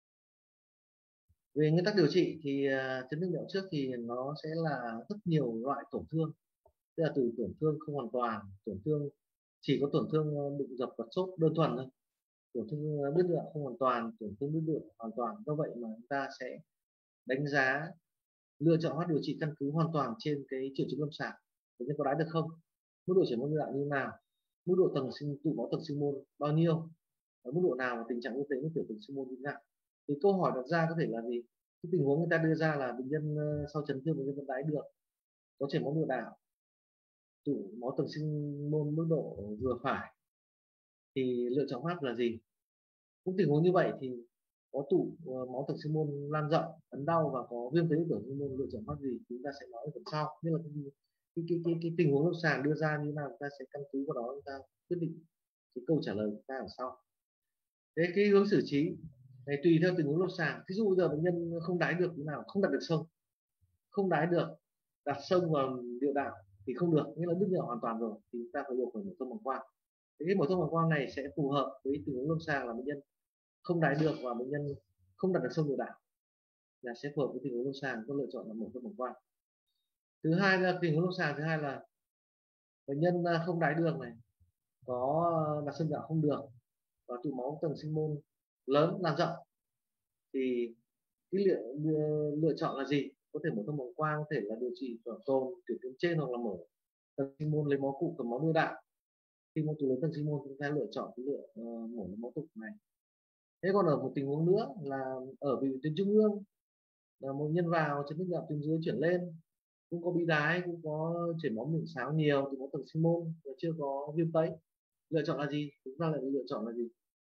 Về nguyên tắc điều trị thì chấn thương niệu đạo trước thì nó sẽ là rất nhiều loại tổn thương, tức là từ tổn thương không hoàn toàn, tổn thương chỉ có tổn thương bụng dập vật sốt đơn thuần thôi, tổn thương đứt niệu không hoàn toàn, tổn thương đứt niệu hoàn toàn. Do vậy mà chúng ta sẽ đánh giá lựa chọn phát điều trị căn cứ hoàn toàn trên cái triệu chứng lâm sàng, bệnh nhân có đái được không, mức độ chảy máu niệu đạo như thế nào, mức độ tụ máu tầng sinh môn bao nhiêu, ở mức độ nào và tình trạng y tế nước tiểu tầng sinh môn như thế nào. Thì câu hỏi đặt ra có thể là gì, cái tình huống người ta đưa ra là bệnh nhân sau chấn thương bệnh nhân vẫn đái được, có chảy máu niệu đạo, tụ máu tầng sinh môn mức độ vừa phải, thì lựa chọn pháp là gì. Cũng tình huống như vậy thì có tụ máu tầng sinh môn lan rộng, ấn đau và có viêm phế tổn sinh môn, lựa chọn pháp gì thì chúng ta sẽ nói ở phần sau. Nhưng mà cái tình huống lâm sàng đưa ra như thế nào, chúng ta sẽ căn cứ vào đó chúng ta quyết định cái câu trả lời của chúng ta ở sau. Thế cái hướng xử trí này tùy theo tình huống lâm sàng. Ví dụ giờ bệnh nhân không đái được thế nào, không đặt được sông, không đái được, đặt sông vào niệu đạo thì không được, nghĩa là đứt niệu hoàn toàn rồi, thì chúng ta phải buộc phải mổ thông bằng quang. Thế cái mổ thông bằng quang này sẽ phù hợp với tình huống lâm sàng là bệnh nhân không đái được và bệnh nhân không đặt được sông niệu đạo, là sẽ phù hợp với tình huống lâm sàng, có lựa chọn là mổ thông bằng quang. Thứ hai là tình huống lâm sàng thứ hai là bệnh nhân không đái đường này, có đặt sông niệu đạo không được và tụ máu tầng sinh môn lớn lan rộng, thì cái lựa chọn là gì, có thể mổ thông bằng quang, có thể là điều trị bảo tồn tiểu tuyến trên, hoặc là mổ tầng sinh môn lấy máu cụ cầm máu niệu đạo. Khi mà tụ lớn tầng sinh môn chúng ta lựa chọn cái mổ lấy máu cụ này. Thế còn ở một tình huống nữa là ở bệnh viện tuyến trung ương, là một nhân vào chấn thương niệu đạo tuyến dưới chuyển lên, cũng có bí đái, cũng có chảy máu miệng sáo nhiều, tụ máu tầng sinh môn và chưa có viêm tấy, lựa chọn là gì, chúng ta lại lựa chọn là gì,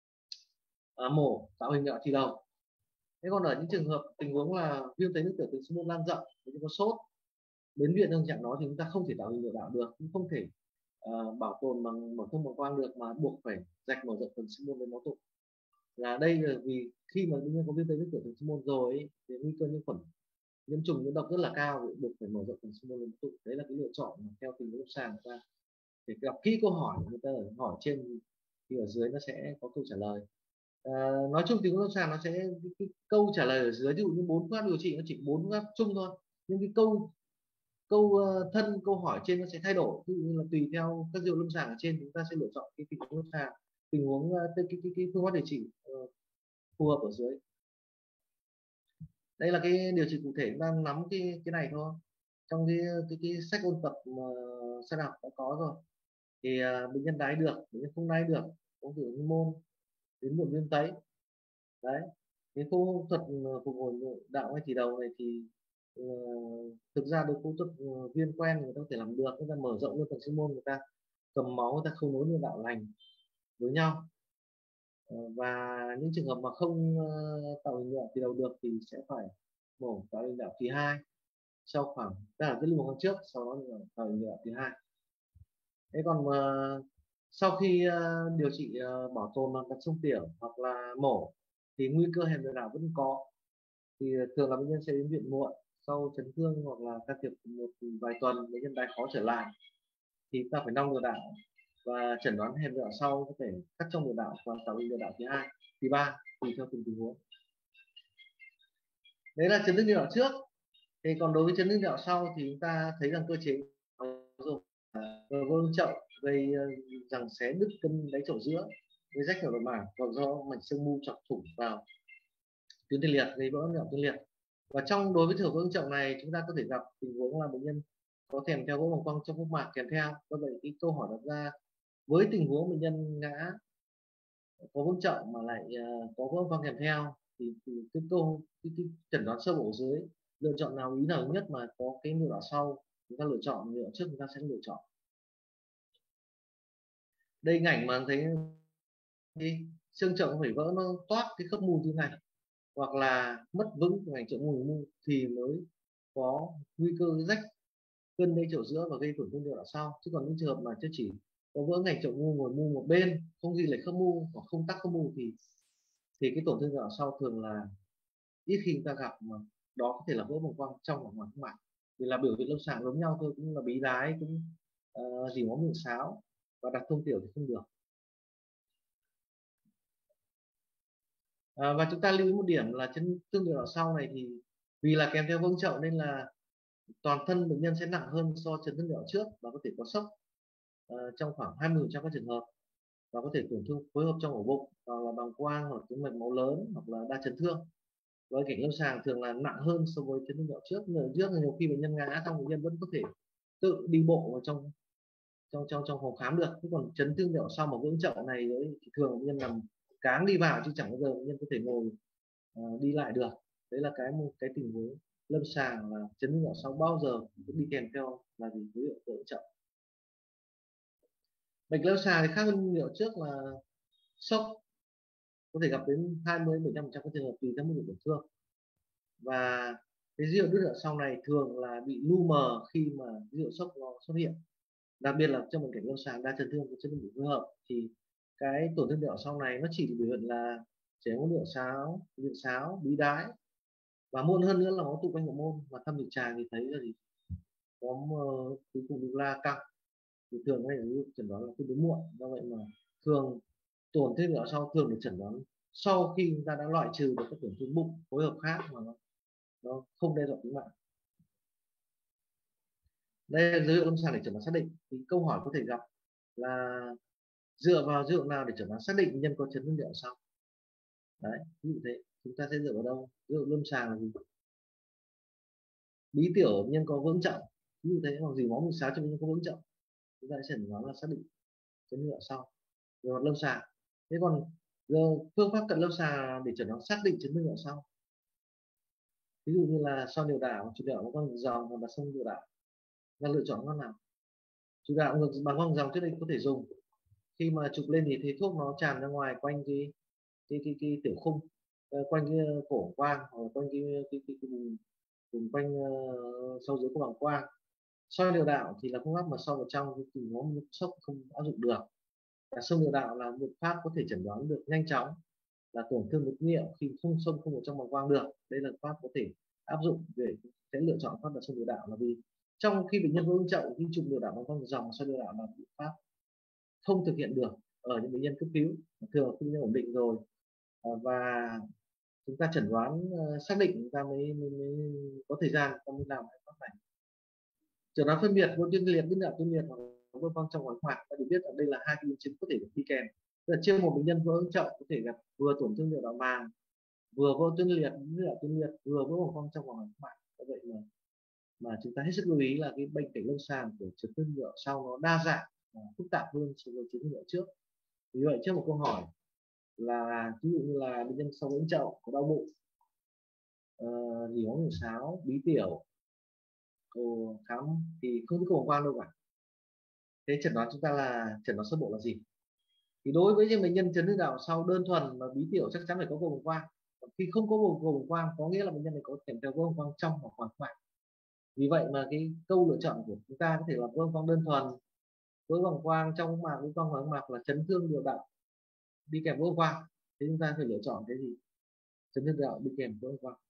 mổ tạo hình niệu đạo thì đầu. Thế còn ở những trường hợp tình huống là viêm tấy nước tiểu tầng sinh môn lan rộng, có sốt, đến viện trong trạng đó thì chúng ta không thể tạo hình niệu đạo được, cũng không thể bảo tồn bằng mổ thông bằng quang được, mà buộc phải rạch mở rộng tầng sinh môn lấy máu tụ. Là đây là vì khi mà bệnh nhân có viêm tấy nước tiểu tầng sinh môn rồi ấy, thì nguy cơ nhiễm khuẩn, nhiễm trùng, nhiễm độc rất là cao, buộc phải mở rộng tầng sinh môn lấy máu tụ. Đấy là cái lựa chọn theo tình huống sàng người ta để gặp kỹ câu hỏi người ta hỏi trên thì ở dưới nó sẽ có câu trả lời. Nói chung tình huống sàng nó sẽ cái câu trả lời ở dưới, ví dụ như 4 phương pháp điều trị nó chỉ 4 phương pháp chung thôi, nhưng cái câu thân câu hỏi trên nó sẽ thay đổi, ví dụ như là tùy theo các dấu lâm sàng ở trên chúng ta sẽ lựa chọn cái tình huống lâm sàng, tình huống cái phương pháp điều trị phù hợp ở dưới. Đây là cái điều trị cụ thể, chúng ta nắm cái này thôi, trong cái sách ôn tập sơ học đã có rồi. Thì bệnh nhân đái được, bệnh nhân không đái được, có tiểu môn đến muộn viêm tấy. Đấy, cái phẫu thuật phục hồi niệu đạo ngay thì đầu này thì thực ra được phẫu thuật viên quen người ta có thể làm được, người ta mở rộng luôn tầng sinh môn, người ta cầm máu, người ta không nối niệu đạo lành với nhau. Và những trường hợp mà không tạo hình niệu đạo thì đầu được thì sẽ phải mổ tạo hình niệu đạo thì 2 sau khoảng, tức là cái luồng trước, sau đó là tạo hình niệu đạo thì 2. Thế còn Sau khi điều trị bảo tồn bằng tật xương tiểu hoặc là mổ thì nguy cơ hẹp niệu đạo vẫn có, thì thường là bệnh nhân sẽ đến viện muộn sau chấn thương hoặc là can thiệp một vài tuần bệnh nhân tái khó trở lại thì ta phải nong niệu đạo và chẩn đoán hẹp niệu đạo sau, có thể cắt trong niệu đạo và tạo niệu đạo thứ hai, thứ ba tùy theo từng tình huống. Đấy là chấn thương niệu đạo trước. Thì còn đối với chấn thương niệu đạo sau thì chúng ta thấy rằng cơ chế rồi vương chậu gây rằng xé đứt cân đáy chậu giữa, gây rách niệu đạo màng hoặc do mảnh xương mu chọc thủng vào tuyến tiền liệt gây vỡ niệu tuyến liệt. Và đối với trường vương chậu này chúng ta có thể gặp tình huống là bệnh nhân có kèm theo vỡ bàng quang trong phúc mạc kèm theo. Do vậy cái câu hỏi đặt ra với tình huống bệnh nhân ngã có vương chậu mà lại có vỡ bàng quang kèm theo thì cái chẩn đoán sơ bộ dưới lựa chọn nào ý nào nhất mà có cái niệu đạo sau chúng ta lựa chọn, niệu đạo trước chúng ta sẽ lựa chọn. Đây hình ảnh mà thấy đi xương chậu phải vỡ nó toát cái khớp mù như này hoặc là mất vững của ngành chậu mù thì mới có nguy cơ rách cân đáy chậu giữa và gây tổn thương niệu đạo sau. Chứ còn những trường hợp mà chỉ có vỡ ngành chậu mù ngồi mu một bên, không ghi lại khớp mù hoặc không tắc khớp mù thì cái tổn thương niệu đạo sau thường là ít khi chúng ta gặp, mà đó có thể là vỡ bàng quang trong hoặc ngoài phúc mạc. Thì là biểu hiện lâm sàng giống nhau thôi, cũng là bí đái, cũng dỉ máu miệng sáo và đặt thông tiểu thì không được. Và chúng ta lưu ý một điểm là chấn thương niệu đạo sau này thì vì là kèm theo vương chậu nên là toàn thân bệnh nhân sẽ nặng hơn so với chấn thương niệu đạo trước và có thể có sốc trong khoảng 20% các trường hợp, và có thể tổn thương phối hợp trong ổ bụng hoặc là bàng quang hoặc cái mạch máu lớn hoặc là đa chấn thương. Với cảnh lâm sàng thường là nặng hơn so với chấn thương niệu trước. Trước nhiều khi bệnh nhân ngã xong bệnh nhân vẫn có thể tự đi bộ vào trong phòng khám được. Thế còn chấn thương niệu sau mà vỡ chậu này thì thường bệnh nhân nằm cáng đi vào chứ chẳng bao giờ bệnh nhân có thể ngồi đi lại được. Đấy là một cái tình huống lâm sàng là chấn thương niệu sau bao giờ cũng đi kèm theo là gì, dấu hiệu vỡ chậu. Bệnh lâm sàng thì khác hơn niệu trước là sốc có thể gặp đến 20-75% các trường hợp tùy theo mức độ tổn thương, và cái dấu hiệu đứt niệu sau này thường là bị lu mờ khi mà dấu hiệu sốc nó xuất hiện, đặc biệt là trong một cảnh lâm sàng đa chấn thương có chấn thương phối hợp thì cái tổn thương niệu sau này nó chỉ biểu hiện là chảy máu niệu sáo, bí đái, và muộn hơn nữa là máu tụ quanh hậu môn và thâm trực tràng thì thấy là gì, có cuối cùng la căng, thì thường cái này chẩn đoán là tương đối muộn. Do vậy mà thường tổn thương niệu sau thường được chẩn đoán sau khi chúng ta đã loại trừ được các tổn thương bụng phối hợp khác mà nó không đe dọa tính mạng. Đây là dấu hiệu lâm sàng để chẩn đoán xác định. Thì câu hỏi có thể gặp là dựa vào dấu hiệu nào để chẩn đoán xác định nhân có chấn thương niệu sau. Đấy, ví dụ thế chúng ta sẽ dựa vào đâu? Dấu hiệu lâm sàng là gì? Bí tiểu nhân có vỡ chậu, ví dụ thế, hoặc gì máu mù sáo cho nhân có vỡ chậu, chúng ta sẽ chẩn đoán là xác định chấn thương niệu sau về mặt lâm sàng. Thế còn phương pháp cận lâm sàng để chẩn đoán xác định chấn thương niệu sau, ví dụ như là soi niệu đạo, chụp niệu bằng quang dòng hoặc là sông niệu đạo, là lựa chọn con nào? Chụp đạo ngược bằng quang dòng trước đây có thể dùng, khi mà chụp lên thì thấy thuốc nó tràn ra ngoài quanh cái tiểu khung, quanh cái cổ quang hoặc là quanh cái vùng quanh sau dưới của bàng quang. Soi niệu đạo thì là phương pháp mà soi vào trong thì nó sốc không áp dụng được, và sông niệu đạo là một pháp có thể chẩn đoán được nhanh chóng là tổn thương ống niệu khi không vào trong bàng quang được. Đây là pháp có thể áp dụng để sẽ lựa chọn pháp là sông niệu đạo, là vì trong khi bệnh nhân vỡ chậu khi chụp niệu đạo bằng quang dòng, soi niệu đạo là biện pháp không thực hiện được ở những bệnh nhân cấp cứu, thường khi bệnh nhân ổn định rồi và chúng ta chẩn đoán xác định chúng ta mới có thời gian chúng ta mới làm pháp này. Chẩn đoán phân biệt vô tuyến liệt, đứt niệu tuyến liệt hoặc vỡ quang trong ngoại khoản, ta được biết là đây là hai biến chứng có thể đi kèm. Tức là trên một bệnh nhân vỡ chậu có thể gặp vừa tổn thương niệu đạo màng, vừa vô tuyến liệt, niệu tuyến liệt, vừa vỡ bàng quang trong ngoại khoản. Do vậy mà chúng ta hết sức lưu ý là cái bệnh cảnh lâm sàng của chấn thương niệu sau nó đa dạng và phức tạp hơn so với chấn thương niệu trước. Vì vậy trước một câu hỏi là ví dụ như là bệnh nhân sau vỡ chậu có đau bụng, dỉ máu niệu sáo, bí tiểu, khám thì không có cầu quang đâu cả. Thế chẩn đoán chúng ta là chẩn đoán sơ bộ là gì? Thì đối với những bệnh nhân chấn thương niệu sau đơn thuần mà bí tiểu chắc chắn phải có cầu quang. Khi không có cầu quang có nghĩa là bệnh nhân này có kèm theo cầu quang trong hoặc ngoài khoản. Vì vậy mà cái câu lựa chọn của chúng ta có thể là cầu quang đơn thuần vỡ bàng quang trong ống mạc, trong ống mạc là chấn thương niệu đạo đi kèm vỡ bàng quang, thì chúng ta phải lựa chọn cái gì? Chấn thương niệu đạo đi kèm vỡ bàng quang.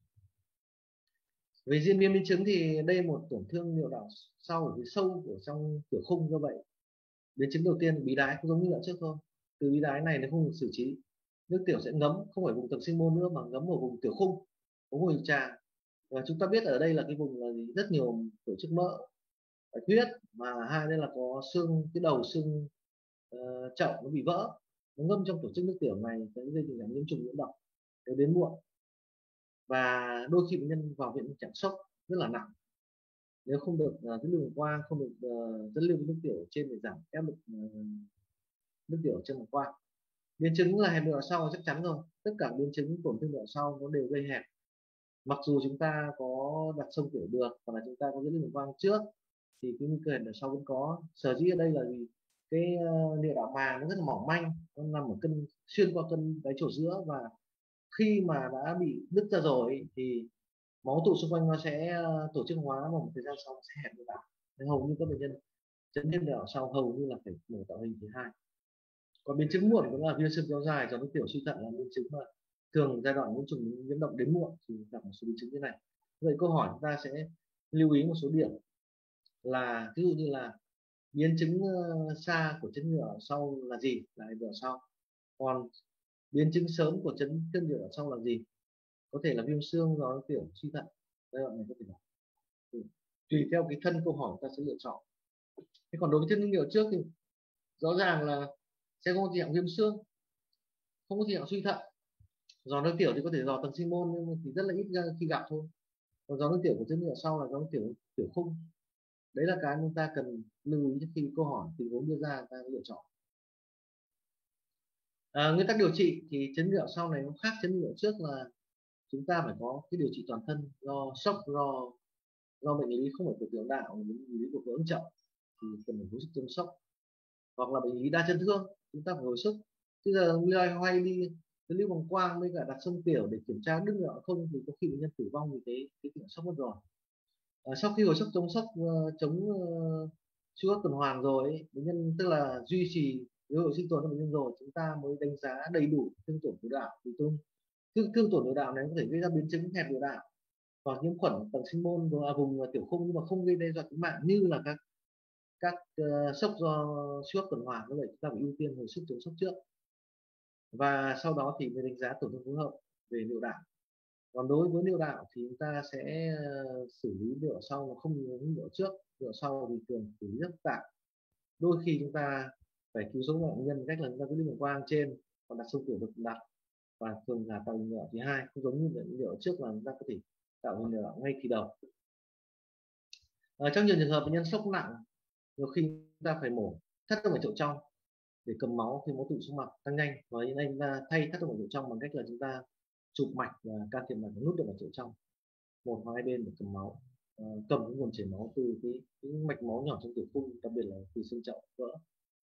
Về diễn biến biến chứng thì đây một tổn thương niệu đạo sau ở phía sâu ở trong tiểu khung. Do vậy biến chứng đầu tiên bí đái cũng giống như lần trước thôi. Từ bí đái này nó không được xử trí, nước tiểu sẽ ngấm không phải vùng tầng sinh môn nữa mà ngấm vào vùng tiểu khung, vùng hình tràng. Và chúng ta biết ở đây là cái vùng là rất nhiều tổ chức mỡ, huyết, mà hai đây là có xương, cái đầu xương chậu nó bị vỡ, nó ngâm trong tổ chức nước tiểu này, sẽ gây tình trạng nhiễm trùng nhiễm độc đến muộn. Và đôi khi bệnh nhân vào viện tình trạng sốc rất là nặng nếu không được cái đường quang, không được dẫn lưu nước tiểu trên để giảm áp lực nước tiểu trên bàng quang. Biến chứng là hẹp niệu đạo sau chắc chắn rồi, tất cả biến chứng tổn thương niệu đạo sau nó đều gây hẹp, mặc dù chúng ta có đặt xông tiểu được hoặc là chúng ta có dẫn lưu bàng quang trước thì cái nguy cơ hẹp niệu đạo sau vẫn có. Sở dĩ ở đây là vì cái niệu đạo màng nó rất là mỏng manh, nó nằm ở xuyên qua cân đáy chỗ giữa, và khi mà đã bị đứt ra rồi thì máu tụ xung quanh nó sẽ tổ chức hóa, và một thời gian sau sẽ hẹp niệu đạo. Nên hầu như các bệnh nhân chấn thương niệu đạo sau hầu như là phải mổ tạo hình thứ hai. Còn biến chứng muộn cũng là viêm xương kéo dài do nước tiểu suy thận, là biến chứng mà thường giai đoạn nhiễm trùng nhiễm động đến muộn thì gặp một số biến chứng như này. Vậy câu hỏi chúng ta sẽ lưu ý một số điểm là ví dụ như là biến chứng xa của chấn niệu đạo sau là gì, là niệu đạo sau. Còn biến chứng sớm của chấn thương niệu đạo sau là gì? Có thể là viêm xương do nước tiểu suy thận, giai đoạn này có thể là tùy theo cái thân câu hỏi ta sẽ lựa chọn. Thế còn đối với chấn thương niệu trước thì rõ ràng là sẽ không có tình trạng viêm xương, không có tình trạng suy thận. Giò nước tiểu thì có thể dò tầng sinh môn nhưng mà thì rất là ít khi gặp thôi. Còn giò nước tiểu của chấn niệu sau là giò nước tiểu khung. Đấy là cái chúng ta cần lưu ý khi câu hỏi tình huống đưa ra ta lựa chọn. Nguyên tắc điều trị thì chấn niệu sau này nó khác chấn niệu trước là chúng ta phải có cái điều trị toàn thân, do sốc, do bệnh lý không phải của tiểu đạo, mà bệnh lý của vỡ chậu thì cần phải hồi sức chống sốc, hoặc là bệnh lý đa chấn thương chúng ta phải hồi sức. Bây giờ hay đi cái lưu bàng quang với cả đặt xông tiểu để kiểm tra đứt niệu không thì có khi bệnh nhân tử vong vì cái tình sốc mất rồi. Sau khi hồi sức chống sốc chống suy hô tuần hoàn rồi bệnh nhân tức là duy trì với hội sinh tồn cho bệnh nhân rồi, chúng ta mới đánh giá đầy đủ thương tổn niệu đạo. Thì thương tổn niệu đạo này có thể gây ra biến chứng hẹp niệu đạo hoặc nhiễm khuẩn tầng sinh môn vùng tiểu khung, nhưng mà không gây đe dọa tính mạng như là các sốc do suy hô tuần hoàn. Như vậy chúng ta phải ưu tiên hồi sức chống sốc trước, và sau đó thì mới đánh giá tổn thương phối hợp về niệu đạo. Còn đối với niệu đạo thì chúng ta sẽ xử lý niệu sau, nó không như niệu trước. Niệu sau thì thường xử lý rất phức tạp, đôi khi chúng ta phải cứu sống bệnh nhân cách là chúng ta cứ đi bàng quang trên, còn đặt xông tiểu được đặt, và thường là tạo hình niệu thứ hai, không giống như niệu trước là chúng ta có thể tạo hình niệu đạo ngay khi đầu. Trong nhiều trường hợp bệnh nhân sốc nặng, nhiều khi chúng ta phải mổ thắt động mạch chậu trong để cầm máu khi máu tụ xuống mặt tăng nhanh, và hiện nay chúng ta thay thắt động mạch chậu trong bằng cách là chúng ta chụp mạch và can thiệp mạch và nút động mạch chậu trong một hoặc hai bên để cầm máu, cầm cái nguồn chảy máu từ cái mạch máu nhỏ trong tiểu khung, đặc biệt là từ xương chậu vỡ.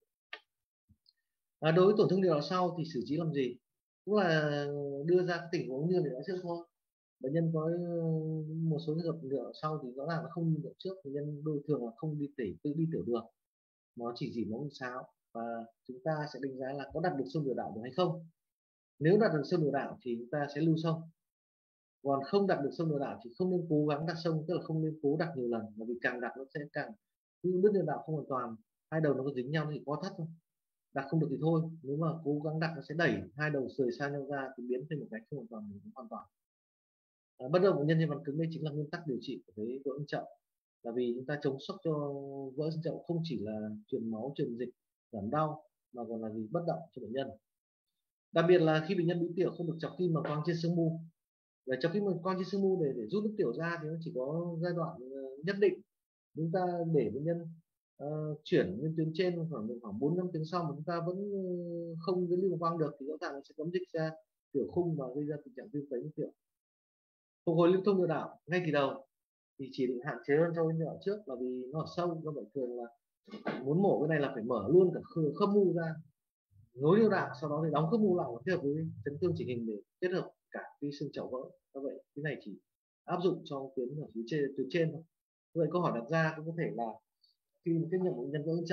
Đối với tổn thương niệu đạo sau thì xử trí làm gì? Cũng là đưa ra cái tình huống như niệu đạo trước thôi. Bệnh nhân có một số trường hợp niệu đạo sau thì rõ ràng là không như niệu trước, bệnh nhân đôi thường là không tự đi tiểu được, nó chỉ dỉ máu sáo, và chúng ta sẽ đánh giá là có đặt được xông niệu đạo được hay không. Nếu đặt được xông niệu đạo thì chúng ta sẽ lưu xông, còn không đặt được xông niệu đạo thì không nên cố gắng đặt xông, tức là không nên cố đặt nhiều lần, bởi vì càng đặt nó sẽ càng, đứt niệu đạo không hoàn toàn, hai đầu nó có dính nhau thì có thắt thôi, đặt không được thì thôi. Nếu mà cố gắng đặt nó sẽ đẩy hai đầu sời xa nhau ra thì biến thành một cái không hoàn toàn. Bất động của nhân viên văn cứng đây chính là nguyên tắc điều trị của cái vỡ xương chậu, là vì chúng ta chống sốc cho vỡ xương chậu không chỉ là truyền máu, truyền dịch, giảm đau, mà còn là gì, bất động cho bệnh nhân. Đặc biệt là khi bệnh nhân bị tiểu không được chọc kim bằng quang trên xương mu. Để chọc kim bằng quang trên xương mu để rút nước tiểu ra thì nó chỉ có giai đoạn nhất định. Chúng ta để bệnh nhân chuyển lên tuyến trên khoảng 4-5 tiếng sau mà chúng ta vẫn không cái lưu quang được thì rõ ràng sẽ cấm dịch ra tiểu khung và gây ra tình trạng viêm tấy nước tiểu. Phục hồi lưu thông niệu đạo ngay từ đầu thì chỉ định hạn chế hơn so với niệu đạo trước, là vì nó ở sâu. Do vậy thường là muốn mổ cái này là phải mở luôn cả khớp mu ra, nối niệu đạo, sau đó thì đóng khớp mu lại và kết hợp với chấn thương chỉnh hình để kết hợp cả cái xương chậu vỡ. Do vậy cái này chỉ áp dụng cho tuyến ở tuyến trên thôi. Vậy câu hỏi đặt ra cũng có thể là khi tiếp nhận bệnh nhân vỡ xương chậu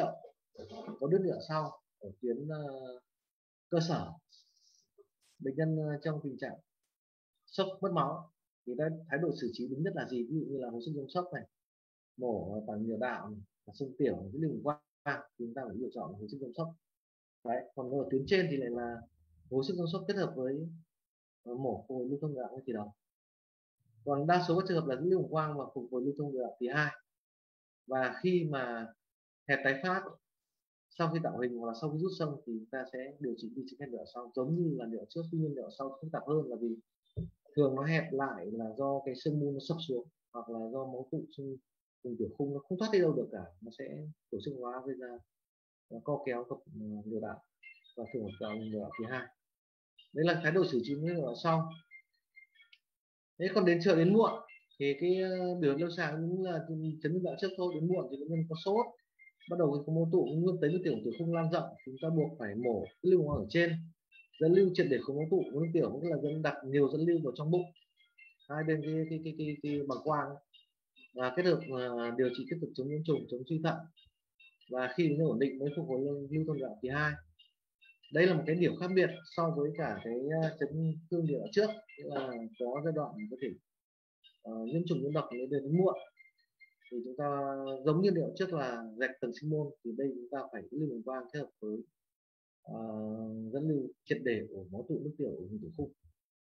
có đứt nhựa sau ở tuyến cơ sở. Bệnh nhân trong tình trạng sốc mất máu thì thái độ xử trí đúng nhất là gì? Ví dụ như là hồi sức chống sốc này, mổ bằng niệu đạo này, xương tiểu, cái đường quang, thì chúng ta phải lựa chọn hồi sức chống sốc. Đấy, còn ở tuyến trên thì lại là hồi sức chống sốc kết hợp với mổ phục hồi lưu thông niệu đạo ngay từ đầu. Còn đa số các trường hợp là đường quang và phục hồi lưu thông niệu đạo thì 2. Và khi mà hẹp tái phát sau khi tạo hình hoặc là sau khi rút sông thì chúng ta sẽ điều trị vi sinh niệu sau giống như là niệu trước. Tuy nhiên niệu sau phức tạp hơn là vì thường nó hẹp lại là do cái xương mu nó sập xuống, hoặc là do máu tụ xương vùng tiểu khung nó không thoát đi đâu được cả, nó sẽ tổ chức hóa gây ra co kéo cặp niệu đạo và thường vào niệu đạo thứ 2. Đấy là thái độ xử trí niệu đạo sau. Thế còn đến muộn thì cái biểu hiện lâm sàng cũng là chấn thương đạo trước thôi. Đến muộn thì bệnh nhân có sốt, bắt đầu có mô tụ nguyên tấy nước tiểu tử cung lan rộng, chúng ta buộc phải mổ cái lưu ở trên, dẫn lưu triệt để không mô tụ nước tiểu, tức là dẫn đặt nhiều dẫn lưu vào trong bụng hai bên cái bằng quang, và kết hợp điều trị tiếp tục chống nhiễm trùng, chống suy thận, và khi nó ổn định mới phục hồi lưu thông đạo thứ 2. Đây là một cái điểm khác biệt so với cả cái chấn thương niệu đạo trước, tức là có giai đoạn có thể nhiễm trùng nhiễm độc đến muộn thì chúng ta giống như niệu trước là rạch tầng sinh môn, thì đây chúng ta phải lưu bằng quang kết hợp với dẫn lưu triệt để của máu tụ nước tiểu ở vùng tử cung.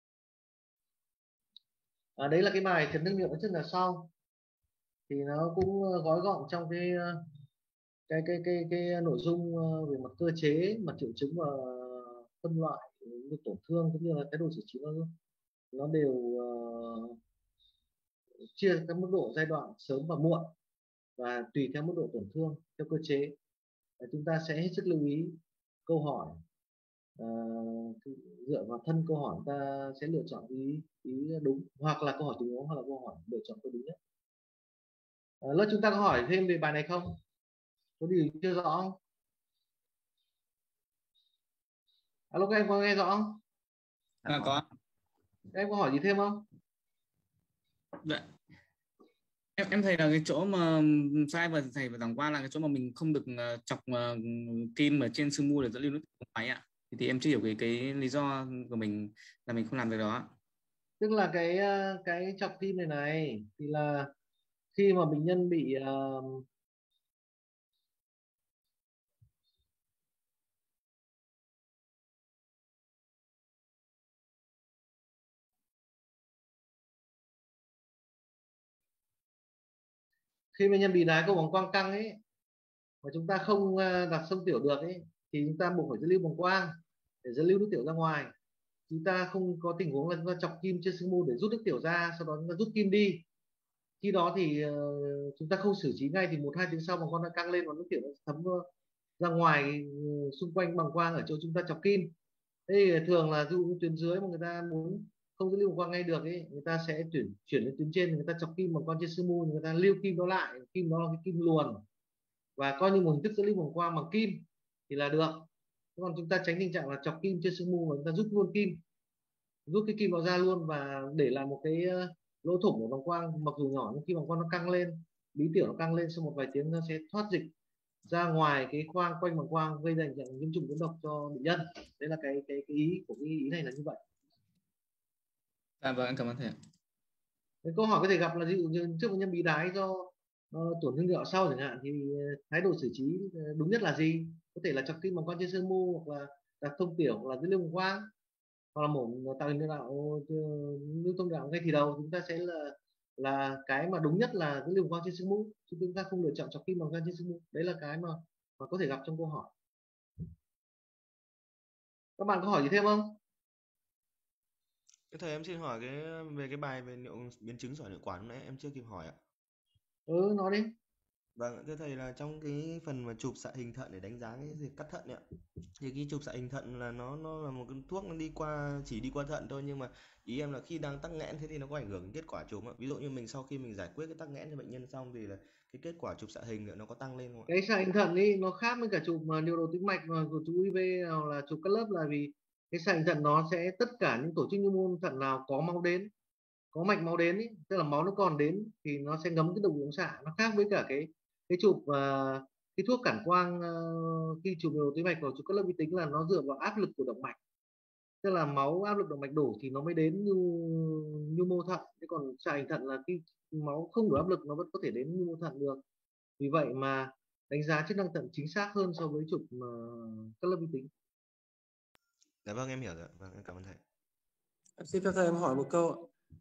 Đấy là cái bài chấn thương niệu đạo trước là sau, thì nó cũng gói gọn trong cái nội dung về mặt cơ chế, mặt triệu chứng và phân loại tổn thương cũng như là thái độ xử trí, nó đều chia các mức độ giai đoạn sớm và muộn, và tùy theo mức độ tổn thương theo cơ chế. Chúng ta sẽ hết sức lưu ý câu hỏi, dựa vào thân câu hỏi ta sẽ lựa chọn ý đúng, hoặc là câu hỏi tình huống, hoặc là câu hỏi lựa chọn câu đúng nhất. Lớp chúng ta có hỏi thêm về bài này không? Có gì chưa rõ không? Alo, các em có nghe rõ không? Có. Các em có hỏi gì thêm không? Dạ. Em thấy là cái chỗ mà sai và thầy và giảng qua là cái chỗ mà mình không được chọc kim ở trên xương mu để dẫn lưu nước tiểu máy ạ. Thì em chưa hiểu cái lý do của mình là mình không làm được đó. Tức là cái chọc kim này thì là khi mà bệnh nhân bị đái cầu bằng quang căng ấy, mà chúng ta không đặt xông tiểu được ấy, thì chúng ta buộc phải dẫn lưu bằng quang để dẫn lưu nước tiểu ra ngoài. Chúng ta không có tình huống là chúng ta chọc kim trên xương mu để rút nước tiểu ra, sau đó chúng ta rút kim đi. Khi đó thì chúng ta không xử trí ngay thì 1-2 tiếng sau bằng quang đã căng lên và nước tiểu nó thấm ra ngoài xung quanh bằng quang ở chỗ chúng ta chọc kim. Thế thường là dụ tuyến dưới mà người ta muốn không dẫn lưu bằng quang ngay được ấy, người ta sẽ chuyển lên tuyến trên, người ta chọc kim bằng quang trên xương mu, người ta lưu kim đó lại, kim đó là cái kim luồn, và coi như một hình thức dẫn lưu bằng quang bằng kim thì là được. Còn chúng ta tránh tình trạng là chọc kim trên xương mu và chúng ta rút luôn kim, rút cái kim nó ra luôn và để lại một cái lỗ thủng của bằng quang, mặc dù nhỏ nhưng khi bằng quang nó căng lên, bí tiểu nó căng lên, sau một vài tiếng nó sẽ thoát dịch ra ngoài cái khoang quanh bằng quang, gây ra tình trạng nhiễm trùng nhiễm độc cho bệnh nhân. Đấy là cái ý của cái ý này là như vậy. Dạ vâng, em cảm ơn thầy. Cái câu hỏi có thể gặp là ví dụ như trước bệnh nhân bị đái do tổn thương niệu sau chẳng hạn, thì thái độ xử trí đúng nhất là gì? Có thể là chọc kim bằng quang trên xương mu, hoặc là đặt thông tiểu, hoặc là dẫn lưu bằng quang, hoặc là mổ tạo hình niệu đạo lưu thông đạo ngay thì đầu. Chúng ta sẽ là cái mà đúng nhất là dẫn lưu bằng quang trên xương mu, chứ chúng ta không lựa chọn chọc kim bằng quang trên xương mu. Đấy là cái mà có thể gặp trong câu hỏi. Các bạn có hỏi gì thêm không? Thầy em xin hỏi về cái bài về biến chứng sỏi niệu quản lúc nãy em chưa kịp hỏi ạ. Nói đi. Vâng, thưa thầy là trong cái phần mà chụp xạ hình thận để đánh giá cái việc cắt thận ạ. Thì cái chụp xạ hình thận là nó là một cái thuốc nó chỉ đi qua thận thôi, nhưng mà ý em là khi đang tắc nghẽn thế thì nó có ảnh hưởng đến kết quả chụp ạ. Ví dụ như mình sau khi mình giải quyết cái tắc nghẽn cho bệnh nhân xong thì là cái kết quả chụp xạ hình nữa nó có tăng lên không ạ? Cái xạ hình thận ý nó khác với cả chụp điều độ tĩnh mạch và chụp UV hoặc là chụp cắt lớp, là vì cái xạ hình thận nó sẽ tất cả những tổ chức như môn thận nào có máu đến, có mạch máu đến ý, tức là máu nó còn đến thì nó sẽ ngấm cái đồng ống xạ. Nó khác với cả cái chụp cái thuốc cản quang khi chụp biểu túi mạch và chụp cắt lớp vi tính là nó dựa vào áp lực của động mạch, tức là máu áp lực động mạch đổ thì nó mới đến nhu mô thận. Thế còn xạ hình thận là khi máu không đủ áp lực nó vẫn có thể đến nhu mô thận được. Vì vậy mà đánh giá chức năng thận chính xác hơn so với chụp cắt lớp vi tính. Dạ vâng, em hiểu rồi. Vâng, em cảm ơn thầy. Em xin phép thầy em hỏi một câu ạ.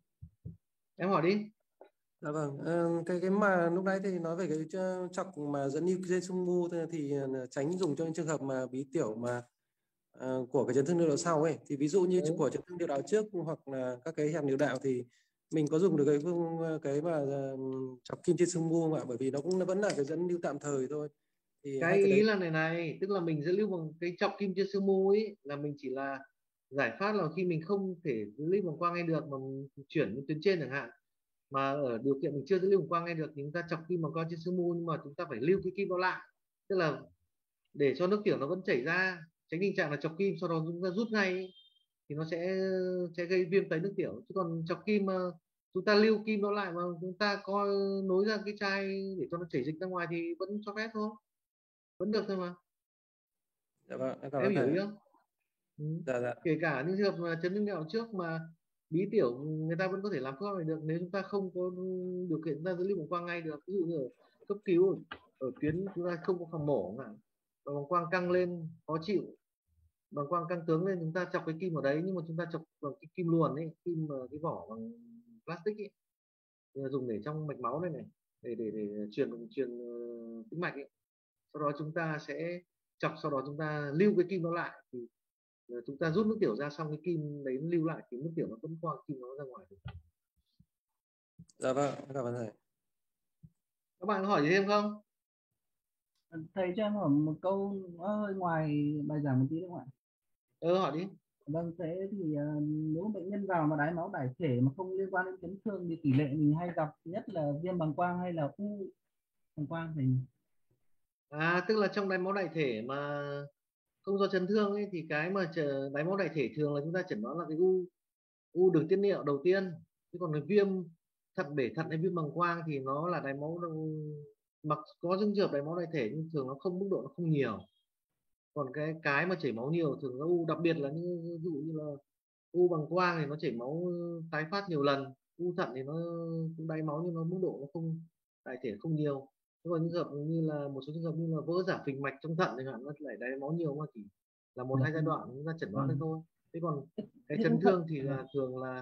Em hỏi đi. Dạ vâng, cái mà lúc nãy thì nói về cái chọc mà dẫn lưu trên xung mu thì tránh dùng cho những trường hợp mà bí tiểu mà của cái chấn thương niệu đạo sau ấy, thì ví dụ như của chấn thương niệu đạo trước hoặc là các cái hẹp niệu đạo thì mình có dùng được cái mà chọc kim trên xung mu không ạ? Bởi vì nó cũng vẫn là cái dẫn lưu tạm thời thôi. Thì cái ý đấy là này, tức là mình dẫn lưu bằng cái chọc kim trên xương mu ấy là mình chỉ là giải pháp là khi mình không thể dẫn lưu bằng quang ngay được mà mình chuyển đến tuyến trên chẳng hạn, mà ở điều kiện mình chưa dẫn lưu bằng quang ngay được thì chúng ta chọc kim bằng quang trên xương mu, nhưng mà chúng ta phải lưu cái kim đó lại, tức là để cho nước tiểu nó vẫn chảy ra, tránh tình trạng là chọc kim sau đó chúng ta rút ngay ấy, thì nó sẽ gây viêm tấy nước tiểu. Chứ còn chọc kim mà chúng ta lưu kim đó lại mà chúng ta coi nối ra cái chai để cho nó chảy dịch ra ngoài thì vẫn cho phép thôi, vẫn được thôi mà. Dạ vâng, em hiểu ý không? Dạ. Kể cả những trường hợp chấn thương niệu trước mà bí tiểu người ta vẫn có thể làm thuốc này được nếu chúng ta không có điều kiện chúng ta dẫn lưu bằng quang ngay được. Ví dụ như ở cấp cứu ở tuyến chúng ta không có phòng mổ mà bằng quang căng lên khó chịu, bằng quang căng tướng lên, chúng ta chọc cái kim ở đấy nhưng mà chúng ta chọc bằng cái kim luồn ấy, kim cái vỏ bằng plastic ấy, dùng để trong mạch máu này để truyền tĩnh mạch ấy. Sau đó chúng ta sẽ chọc, sau đó chúng ta lưu cái kim nó lại thì chúng ta rút nước tiểu ra, xong cái kim đấy lưu lại thì nước tiểu nó vẫn qua kim nó ra ngoài được. Dạ vâng, cảm ơn thầy. Các bạn có hỏi gì thêm không? Thầy cho em hỏi một câu hơi ngoài bài giảng một tí đúng không ạ? Hỏi đi. Vâng, thế thì nếu bệnh nhân vào mà đái máu đại thể mà không liên quan đến chấn thương thì tỷ lệ mình hay gặp nhất là viêm bàng quang hay là u bàng quang thì tức là trong đái máu đại thể mà không do chấn thương ấy thì cái mà đái máu đại thể thường là chúng ta chẩn đoán là cái u đường tiết niệu đầu tiên. Chứ còn cái viêm thận bể thận hay viêm bàng quang thì nó là đái máu, mặc có những trường hợp đái máu đại thể nhưng thường nó không, mức độ nó không nhiều. Còn cái mà chảy máu nhiều thường là u, đặc biệt là như ví dụ như là u bàng quang thì nó chảy máu tái phát nhiều lần, u thận thì nó cũng đái máu nhưng nó mức độ nó không, đại thể không nhiều. Thế còn những trường hợp như là một số trường hợp như là vỡ giả phình mạch trong thận chẳng hạn, nó lại đái máu nhiều mà chỉ là một hai giai đoạn chúng ta chẩn đoán được thôi. Thế còn cái chấn thương thì là thường là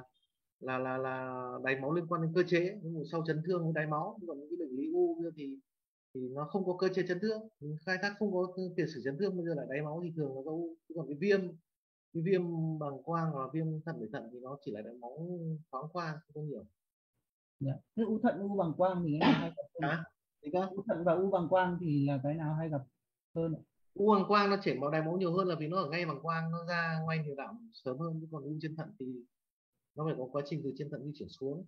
đái máu liên quan đến cơ chế, sau chấn thương với đái máu. Còn những cái bệnh lý u thì nó không có cơ chế chấn thương, khai thác không có tiền sử chấn thương, bây giờ lại đái máu thì thường là do u. Còn cái viêm bàng quang hoặc là viêm thận bể thận thì nó chỉ là đái máu thoáng qua, không có nhiều. Thế u thận u bàng quang thì cái nào hay gặp hơn? U thận và u bàng quang thì là cái nào hay gặp hơn? U bàng quang nó chảy máu đái máu nhiều hơn là vì nó ở ngay bàng quang, nó ra ngoài niệu đạo sớm hơn. Chứ còn u trên thận thì nó phải có quá trình từ trên thận di chuyển xuống.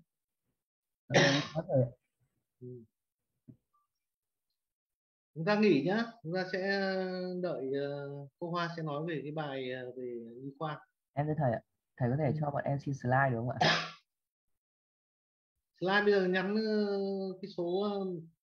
Có thể. Chúng ta nghỉ nhá, chúng ta sẽ đợi cô Hoa sẽ nói về cái bài về nhi khoa. Em thưa thầy ạ, thầy có thể cho bọn em xin slide được không ạ? Slide bây giờ nhắn cái số